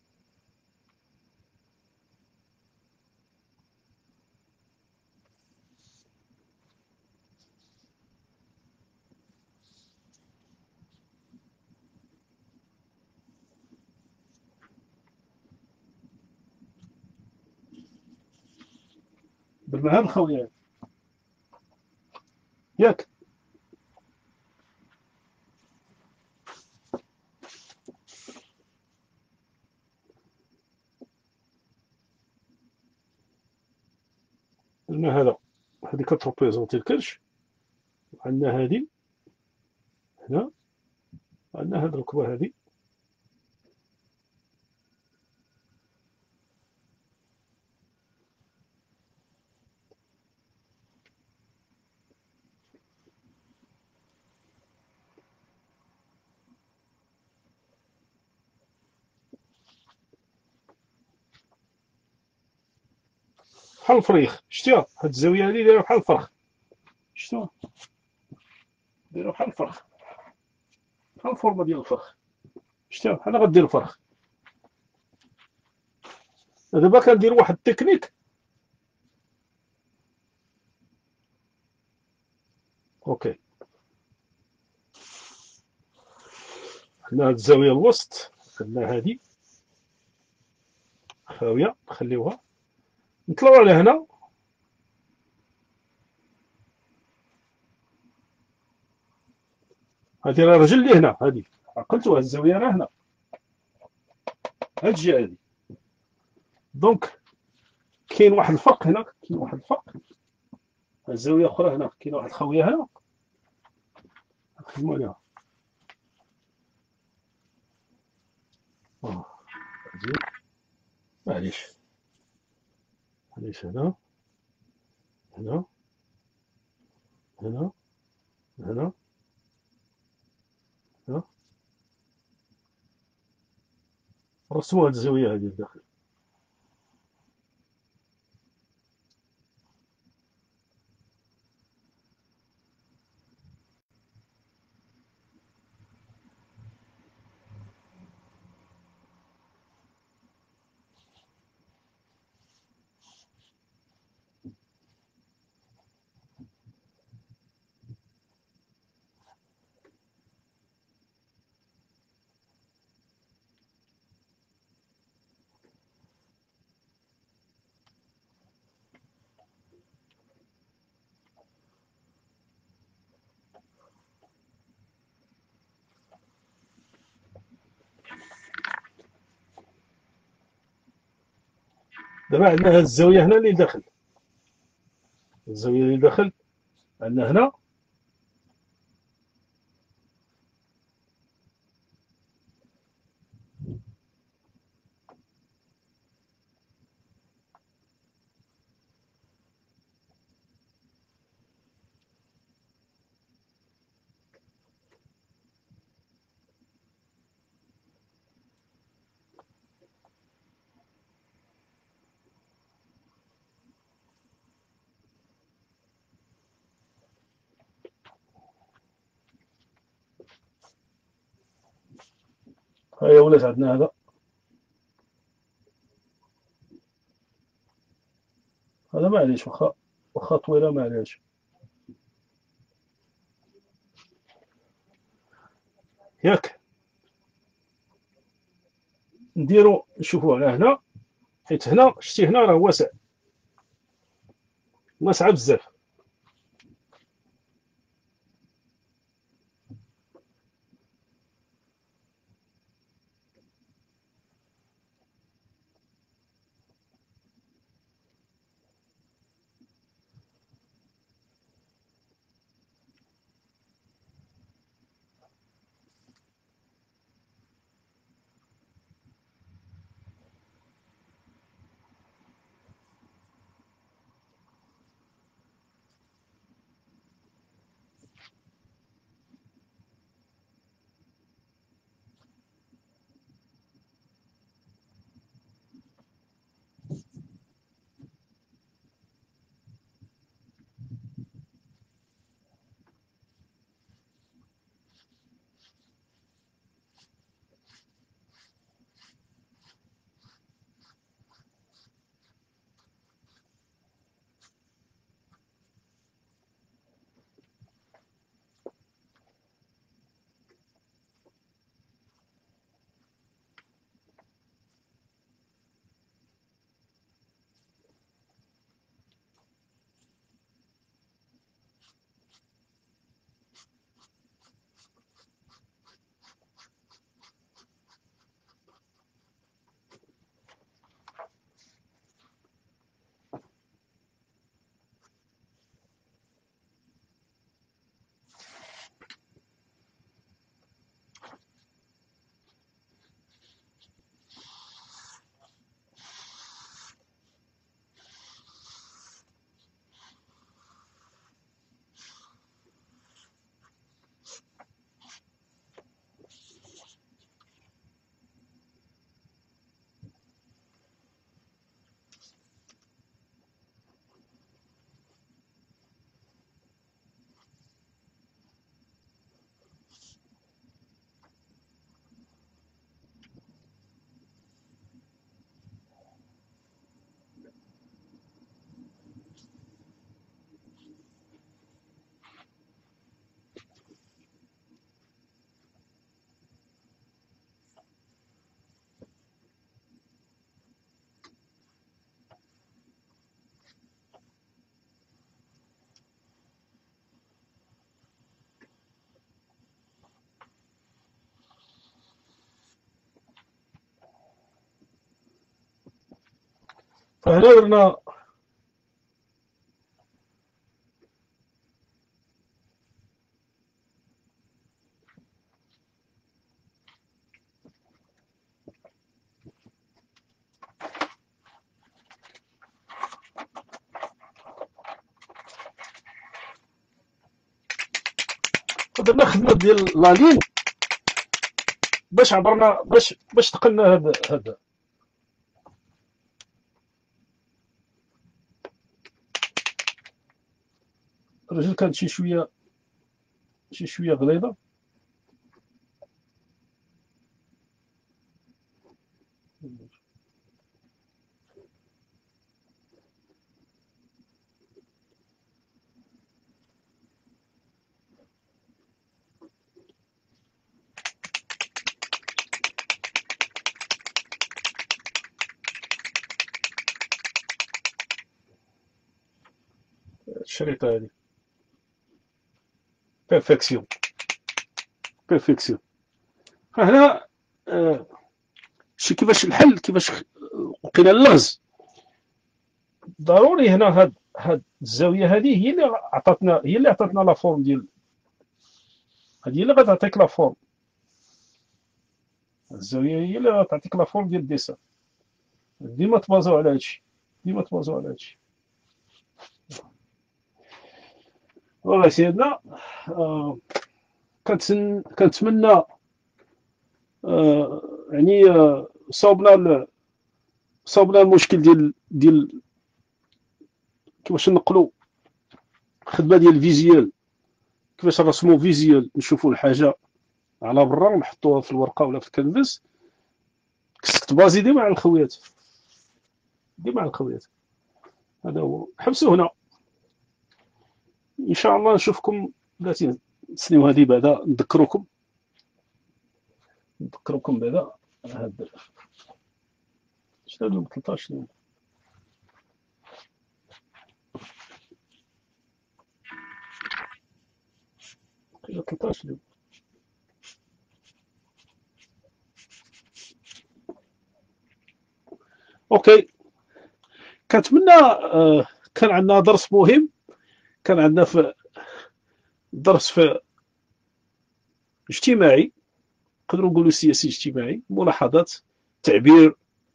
درنا هاد الخويه ياك. درنا هذا، هذه كتروبريزونتي الكرش. عندنا هذه هنا، عندنا هاد الركبه هذه. بحال الفريخ، شتيها هاد الزاويه هذه دايره بحال الفرخ. شتوها دايره بحال الفرخ، بحال الفورمه ديال الفرخ. شتيها بحال غدير الفرخ. دابا كندير واحد التكنيك. اوكي، خدنا هاد الزاويه الوسط، خدنا هادي خاويه، نخليوها. نطلعو على هنا، هذه راه الرجل اللي هنا، هذه عقلتوها الزاويه راه هنا، هاد الجهه هذه. دونك كاين واحد الفرق هنا، كاين واحد الفرق، الزاويه اخرى هنا، كاين واحد الخاويه هنا نخدموا عليها. اه زين، معليش معليش، هنا هنا هنا هنا هنا، رسموا هاد الزاويه هذه لداخل. دابا عندنا هاد الزاويه هنا اللي داخل، الزاويه اللي داخل عندنا هنا. ها هي ولات عندنا هذا، هذا معليش، واخا واخا طويله معليش. ياك نديرو نشوفو على هنا، حيت هنا شتي هنا راه واسع، واسعه بزاف. هنا درنا درنا خدمة ديال لالين باش عبرنا باش باش تقلنا هذا هذا الرجل كانت شي شوية شي شوية غليظة. الشريطة هذه بيرفكسيون بيرفكسيون. هنا آه، شي كيفاش الحل، كيفاش لقينا اللغز. ضروري هنا هاد هاد الزاوية هذه هي اللي عطاتنا هي اللي عطاتنا لا فورم ديال هذه، هي اللي غتعطيك لا فورم. الزاوية هي اللي غتعطيك لا فورم ديال الديسان. ديما تبازاو على هادشي، ديما تبازاو على هادشي. فوالا سيدنا، آه كنتسن كنتمنى آه يعني آه صوبنا صوبنا المشكل ديال ديال كيفاش نقلوا الخدمه ديال الفيزيال، كيفاش نرسموا فيزيال نشوفوا الحاجه على برا ونحطوها في الورقه ولا في الكنفس. خصك تبازي ديما على الخويات، ديما على الخويات. هذا هو. حبسوا هنا ان شاء الله. نشوفكم بلاتي نسنيو هذه بعدا، نذكروكم نذكروكم بعدا هاد شنو اليوم ثلاثطاش اليوم. ثلاثطاش اليوم. اوكي. كنتمنى آه كان عندنا درس مهم، كان عندنا في درس في اجتماعي، نقدروا نقولوا سياسي اجتماعي، ملاحظات، تعبير.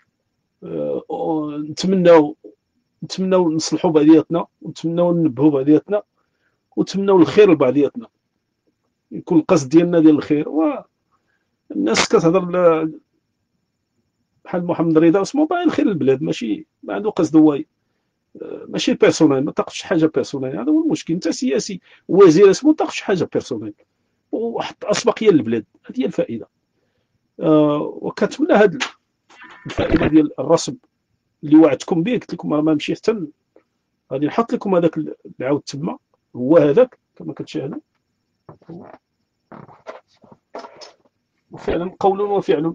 آه نتمناو نتمناو نصلحوا بعضياتنا، ونتمناو ننبهوا بعضياتنا، ونتمناو الخير لبعضياتنا، يكون القصد ديالنا ديال الخير. والناس كتهضر بحال محمد رضا اسمه باغي الخير للبلاد، ماشي ما عنده قصد هو ماشي بيرسونيل، ما تاخذش حاجه بيرسونيل. هذا هو المشكل. انت سياسي وزير اسمه ما تاخذش حاجه بيرسونيل، وحط اسبقيه للبلاد. هذه هي الفائده. آه وكنتمنى هذه الفائده ديال الرسم اللي وعدتكم به. قلت لكم راه ما مشي حتى غادي نحط لكم هذاك العود تما، هو هذاك كما كتشاهدوا. وفعلا قول وفعل.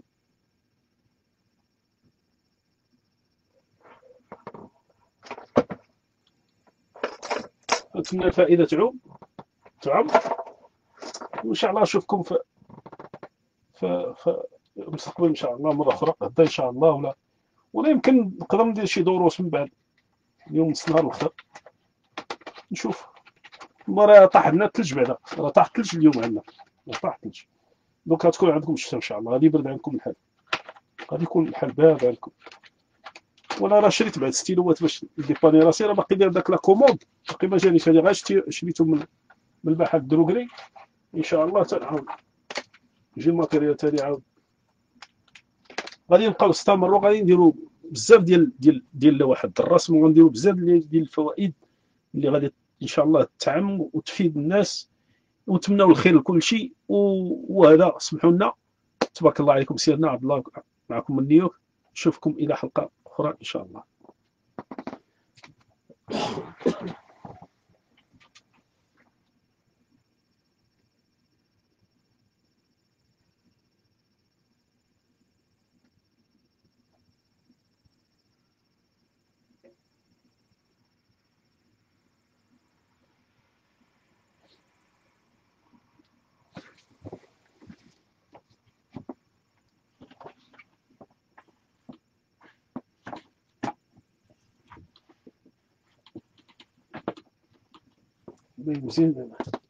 نتمنى الفائده تعم تعم. وان شاء الله نشوفكم في في في المستقبل ان شاء الله مره اخرى غدا ان شاء الله. ولا ولا يمكن نقدر ندير شي دروس من بعد اليوم نهار الاخر نشوف. ما راه طاح لنا الثلج بعدا، راه طاح الثلج اليوم عندنا، راه طاح الثلج. دونك غتكون عندكم الشتا ان شاء الله، غادي يبرد عندكم الحال، غادي يكون الحال بارد عندكم. وانا راه شريت بعد ستيلوات باش ديباني راسي، راه باقي داير داك لا كوموند، باقي ما جانيش. هادي غير شريتو من من الباحث الدروغري. ان شاء الله تنعاود يجي الماتيريال تاعي عاود. غادي نبقاو نستمروا، غادي نديروا بزاف ديال ديال ديال واحد الرسم، وغنديروا بزاف ديال الفوائد اللي غادي ان شاء الله تعم وتفيد الناس، ونتمنوا الخير لكل شيء. وهذا سمحوا لنا. تبارك الله عليكم سيدنا عبد الله، معكم من نيويورك. نشوفكم الى حلقه اخرى ان شاء الله. مزيان.